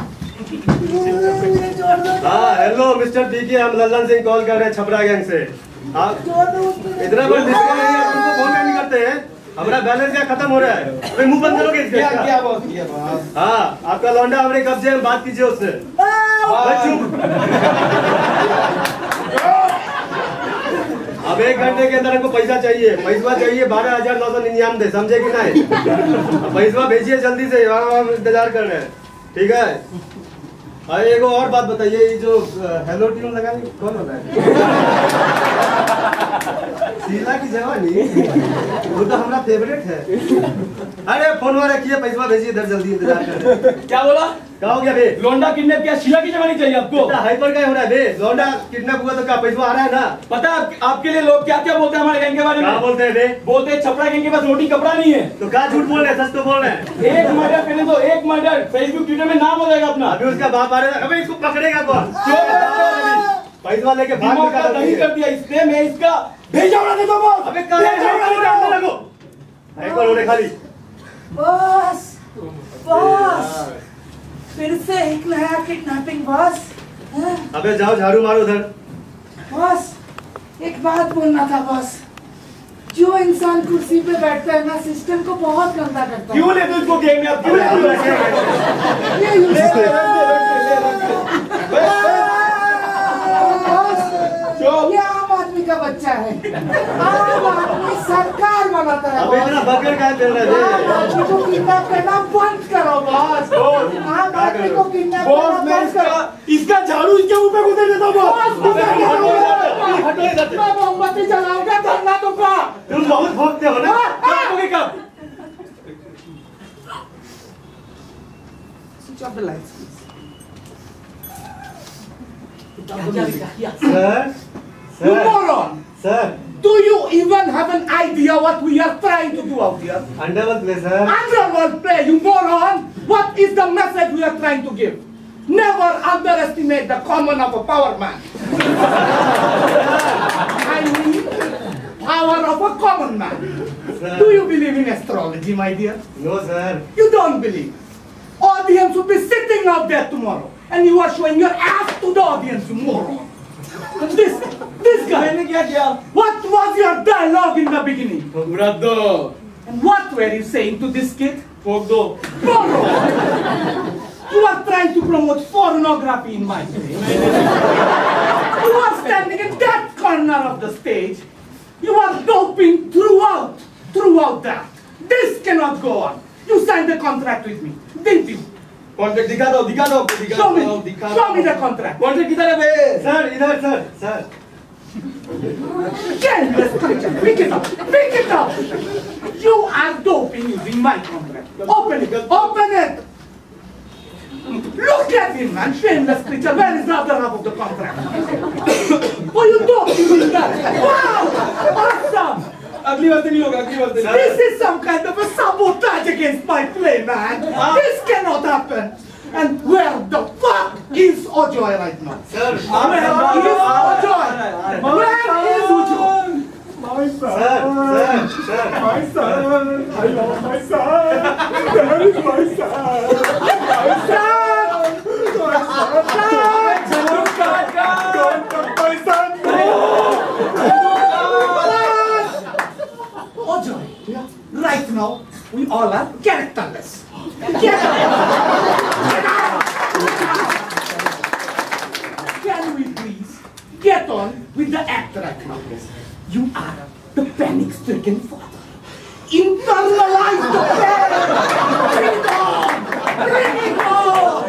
मुझे छोड़ दो। हां हेलो मिस्टर डीके, हम लल्लन सिंह कॉल कर रहे हैं छपरा गैंग से। आप इतना बड़ा डिस्को नहीं है, तुमको फोन नहीं करते हैं। हमारा बैलेंस क्या खत्म हो रहा है? अबे मुंह बंद करोगे इसका? क्या क्या बॉस किया बॉस? हां आपका लौंडा हमारे कब्जे में, बात कीजिए उससे। चुप। अब एक घंटे के अंदर हमको पैसा चाहिए, पैसा चाहिए बारह हजार नौ सौ निन्यानवे, समझे कि नहीं? पैसा भेजिए जल्दी से, हम इंतजार कर रहे हैं, ठीक है? अरे एक और बात बताइए, ये जो हेलो ट्यून लगाई कौन होता है? शीला की जवानी, वो तो हमारा फेवरेट है। अरे फोन वाला रखिए, पैसा भेजिए इधर जल्दी, इंतजार कर रहे हैं। क्या बोला? क्या हो गया बे? लोंडा किडनैप किया, शीला की जवानी चाहिए आपको? हाइपर क्या हो रहा है बे? लोंडा किडनैप हुआ तो क्या पैसा आ रहा है ना? पता है आप, आपके लिए लोग क्या क्या बोलते हैं हमारे गैंग के बारे में? क्या बोलते हैं बे? बोलते हैं छपरा गैंग के पास रोटी कपड़ा नहीं है। तो क्या झूठ बोल रहे हैं, सच तो बोल रहे हैं। एक मर्डर करने दो, एक मर्डर, फेसबुक ट्विटर में नाम हो जाएगा अपना। अभी उसका बाप आ रहा है, अबे इसको पकड़ेगा कौन? पैसा लेके भाग निकाल नहीं कर दिया इसने, मैं इसका भेजा उड़ा देता हूं। अबे कहां लगो? एक बार उड़े खाली। बॉस बॉस फिर से एक नया किडनैपिंग बॉस। अबे जाओ झाड़ू मारो उधर। बॉस एक बात बोलना था बॉस, जो इंसान कुर्सी पे बैठता है ना, सिस्टम को बहुत गंदा करता है। क्यों लेते उसको गेम में? आप क्यों लेते? ये आम आदमी का बच्चा है, आम आदमी सरकार बनाता है। अबे इतना बकर क्या कर रहे हैं? आम आदमी को किडनैप करना बंद करो बॉस। आम आदमी को किडनैप करना बंद करो। इसका झाड़ू इसके मुंह पे गुजर देता बॉस। मैं मोमबत्ती जलाऊंगा, धरना दूंगा। तुम बहुत भोगते हो ना? कब? Switch off the lights, please. Sir, You moron! sir, Do you even have an idea what we are trying to do out here? underworld play, sir. Underworld play, you moron! What is the message we are trying to give? Never underestimate the common of a power man. I mean, power of a common man. Sir. Do you believe in astrology, my dear? No, sir. You don't believe. Audience will be sitting out there tomorrow, and you are showing your ass to the audience, you moron. This, this guy. What was your dialogue in the beginning? Brother. And what were you saying to this kid? Fogdo. You are trying to promote pornography in my place. You are standing in that corner of the stage. You are doping throughout, throughout that. This cannot go on. You signed the contract with me, didn't you? Contract दिखा दो, दिखा दो, दिखा Show me, दो, दिखा show me दो। the contract. कॉन्ट्रैक्ट किधर है बे? Sir, इधर sir, sir. Shameless creature! Pick it up! Pick it up! You are doping using my contract. Open it! Open it! Look at him, man! Shameless creature! Where is the other half of the contract? Oh, you doping using that! Wow! Awesome! अगली बार नहीं होगा अगली बार This is some kind of a sabotage against my play, man. This cannot happen. And where the fuck is Ojoy right now? Sir, where is Ojoy? Where is Ojoy? My son, sir, sir, sir, my son, I love my son. Where is my son? My son, my son, don't touch my son. Ojoy, right now we all are characterless. Get out! Can we please get on with the act right now? You are the panic-stricken father. Internalize the pain! Bring it on! Bring it on!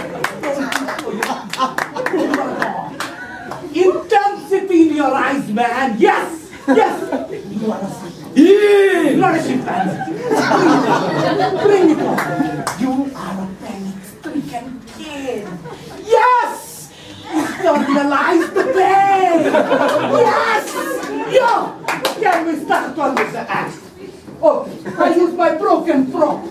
Intensity in your eyes, man! Yes! Yes! You are a yeah. Not a chimpanzee. Bring it on. You are a panic-stricken kid. Yes! Internalize the pain! Yes! Yo! Can we start on with the act? Okay, I use my broken prop.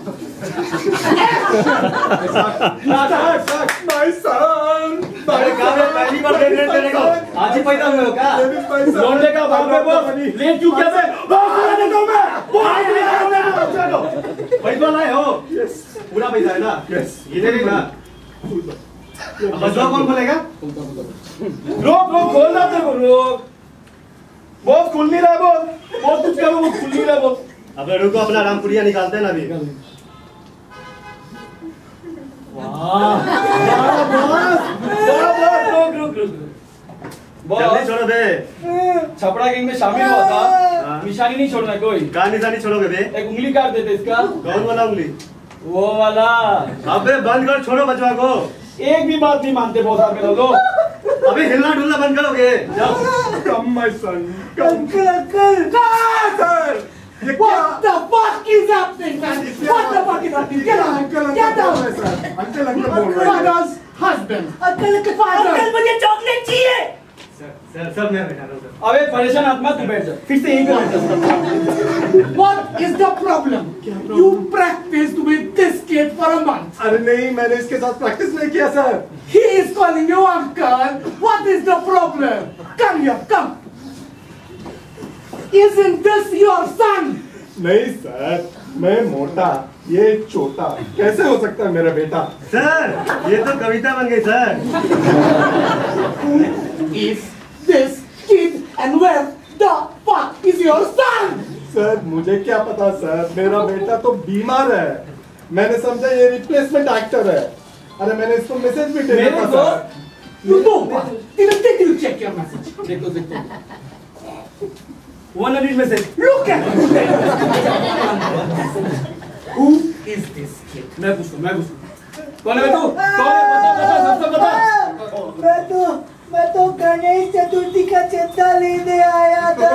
My son! अरे कहाँ है पहली बार देख रहे हैं तेरे को आज ही पैदा हुए हो क्या लौंडे का बाप है बोल ले क्यों क्या मैं बाप को लेने दो मैं बाप को लेने दो चलो पैसा लाए हो यस पूरा पैसा है ना यस ये दे देना बजवा कौन खोलेगा रोक रोक खोलना तेरे को रोक बहुत खुल नहीं रहा बहुत बहुत कुछ करो वो खुल नहीं रहा बहुत अबे रुको अपना रामपुरिया निकालते हैं ना अभी वाह रुक रुक रुक जल्दी छोड़ो बे छपड़ा गैंग में शामिल हुआ था निशानी नहीं छोड़ना कोई कहाँ निशानी छोड़ोगे बे एक उंगली काट देते इसका कौन वाला उंगली वो वाला अबे बंद कर छोड़ो बचवा को एक भी बात नहीं मानते बहुत सारे लोग अबे हिलना डुलना बंद करोगे जाओ come my son Uncle, uncle, God! What the fuck is happening, man? What the fuck is happening? Get out! Uncle, Get out! Uncle, uncle बोल रहे हैं Father's husband. Uncle के father. अंकल मुझे चॉकलेट चाहिए. सर सर सर मैं बैठा रहा हूँ सर अबे परेशान आत्मा तू बैठ जा फिर से यहीं पे बैठ जा What is the problem? You practiced with this kid for a month. अरे नहीं मैंने इसके साथ प्रैक्टिस नहीं किया sir He is calling you uncle. What is the problem? Come here, come. Isn't this your son? नहीं सर मैं मोटा ये छोटा कैसे हो सकता है मेरा बेटा सर ये तो कविता बन गई sir Who is this kid and where the fuck is your son? Sir मुझे क्या पता सर मेरा बेटा तो बीमार है मैंने समझा ये रिप्लेसमेंट एक्टर है अरे मैंने इसको मैसेज भी दे दिया था sir You know what? Did did you check your message? देखो देखो one hundred message Look at it. Who is this kid? मैं पूछूं मैं पूछूं कौन है तू कौन है बता बता सबसे बता मैं तो मैं तो गणेश चतुर्थी का चंदा लेने आया था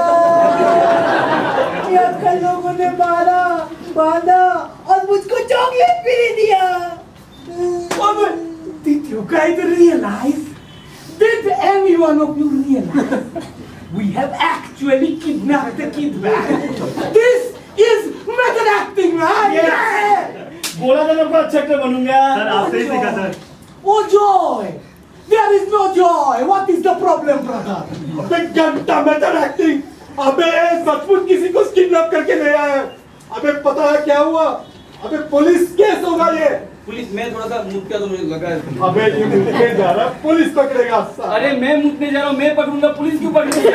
ये अंकल लोगों ने मारा बांधा और मुझको चॉकलेट भी नहीं दिया Did you guys realize? Did any one of you realize? We have actually kidnapped the kid back. This is method acting, man. Yeah. बोला था ना मैं अच्छा एक्टर बनूंगा सर आपसे ही सीखा sir Oh joy! There is no joy. What is the problem, brother? अबे घंटा मेथड एक्टिंग अबे सचमुच किसी को किडनैप करके ले आया अबे पता है क्या हुआ अबे पुलिस केस होगा ये पुलिस मैं थोड़ा सा मुझका तो मुझे लगा है अबे ये मुझे जा रहा पुलिस पकड़ेगा अरे मैं मुझने जा रहा हूँ मैं पकड़ूंगा पुलिस क्यों पकड़ेगी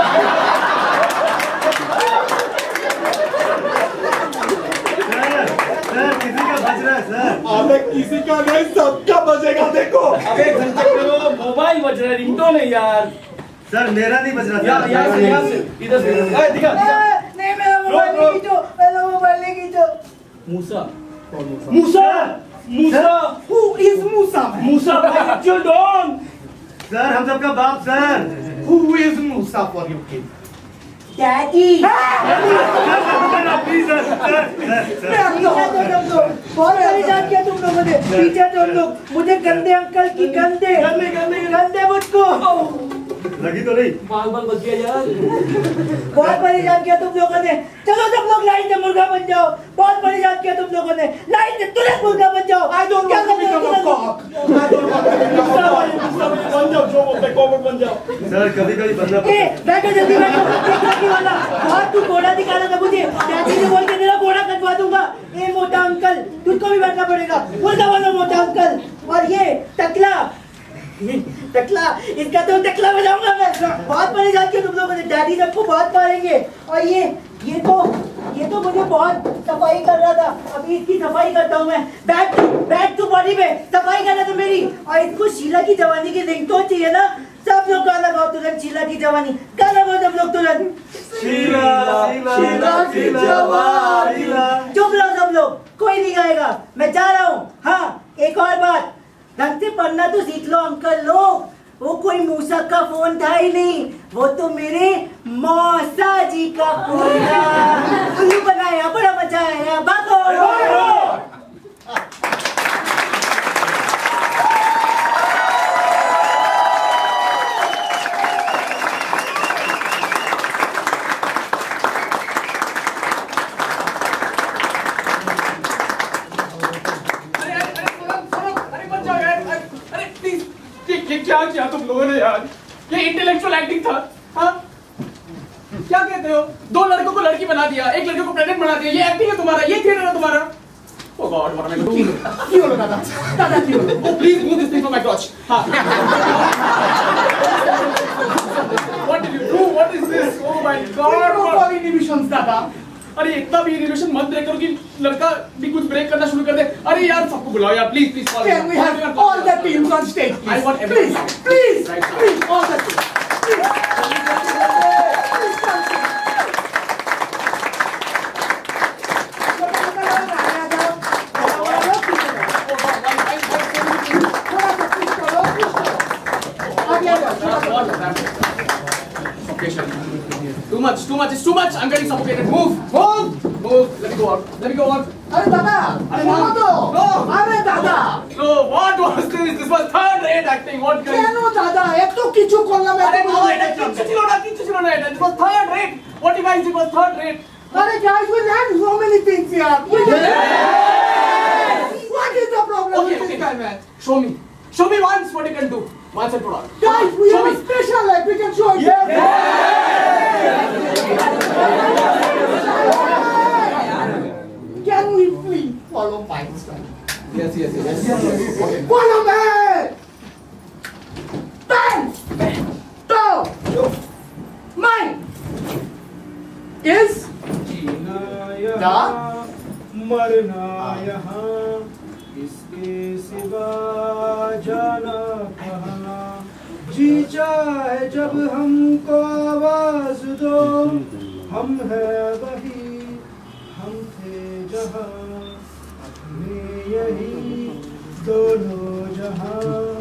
सर किसी का बच रहा है सर अबे किसी का नहीं सबका बजेगा देखो अबे घंटे करो मोबाइल बज रहा है रिंगटोन है यार सर मेरा नहीं बज रहा यार यहाँ से यहाँ से इधर से दिखा दिखा नहीं मेरा मोबाइल नहीं खींचो मेरा मोबाइल नहीं खींचो मूसा मूसा मूसा Who is Musa? मूसा भाई डॉन सर हम सबका बाप sir Who is Musa for you kid? Daddy बहुत परेशान किया तुम लोगों ने। पीछे तुम लोग मुझे गंदे अंकल की गंदे गंदे गंदे गंदे मुझको लगी तो नहीं? बाल बाल बच गया यार। बहुत परेशान किया तुम लोगों ने। चलो सब लोग लाइन से मुर्गा बन जाओ। बहुत परेशान किया तुम लोगों ने। लाइन से तुरंत मुर्गा बन जाओ। I don't want to become a cock. I don't want to become a cock. बन जाओ जो बोलते हैं, कॉक बन जाओ। सर कभी कभी बनना ए बैठो जल्दी बैठो। देखो वाला बहुत तू घोड़ा दिखाना था मुझे। डैडी ने बोल के तेरा घोड़ा कटवा दूंगा। ए मोटा अंकल तुझको भी बैठना पड़ेगा। मुर्गा वाला मोटा अंकल। और ये टकला टकला इसका तो टकला बजाऊंगा मैं। बहुत परेशान किया तुम लोगों ने। डैडी सबको बहुत मारेंगे। और ये ये तो ये तो मुझे बहुत सफाई कर रहा था। अभी इसकी सफाई करता हूँ मैं। बैक बैक टू बॉडी में सफाई करना था मेरी। और इसको शीला की जवानी की रिंगटोन चाहिए ना। सब लोग गाना गाओ तुरंत। शीला की जवानी गाना गाओ सब लोग तुरंत। शीला शीला की जवानी। चुप रहो सब लोग, कोई नहीं गाएगा। मैं जा रहा हूँ। हाँ एक और बात, ढंग से पढ़ना तो सीख लो अंकल लोग। वो कोई मूसा का फोन था ही नहीं, वो तो मेरे मौसा जी का फोन था। उल्लू बनाया, बड़ा मजा आया। भागो। क्या किया तुम लोगों ने यार? ये इंटेलेक्चुअल एक्टिंग था। हाँ क्या कहते हो? दो लड़कों को लड़की बना दिया, एक लड़के को प्रेग्नेंट बना दिया। ये एक्टिंग है तुम्हारा? ये थिएटर है तुम्हारा? Oh God, what am I doing? क्यों लो दादा? दादा क्यों लो? Oh please move this thing from my crotch. हाँ। What did you do? What is this? Oh my God! What inhibitions दादा? अरे इतना भी इरिटेशन मत ब्रेक करो कि लड़का भी कुछ ब्रेक करना शुरू कर दे। अरे यार सबको बुलाओ यार, please please. Can we have all the teams on stage, please? I want please, please, please, all the teams. Too much, too much, it's too much. I'm getting suffocated. Move, move, move. Let me go out. Let me go out. अरे दादा, अरे no, no, no, अरे दादा. No, what was this? This was third-rate acting. What kind? क्या नो दादा? एक तो किचु कोल्ला में. अरे no, it was Kichchu चिलोना, Kichchu चिलोना. It was third-rate. What you guys? It was third-rate. अरे guys, we learned so many things here. What is the problem Okay, with okay. this guy, man? Show me. Show me once what you can do. Once and for all. Guys, we Show have me. a special life. We can show you. Can we please follow my style? Yes, yes, yes. yes, yes. Okay. Follow me. Bang. Go. Mine is the मरना यहाँ इसके सिवा जाना कहाँ। जी चाहे जब हमको आवाज दो, हम है वही हम थे जहाँ, अपने यही दोनों जहाँ।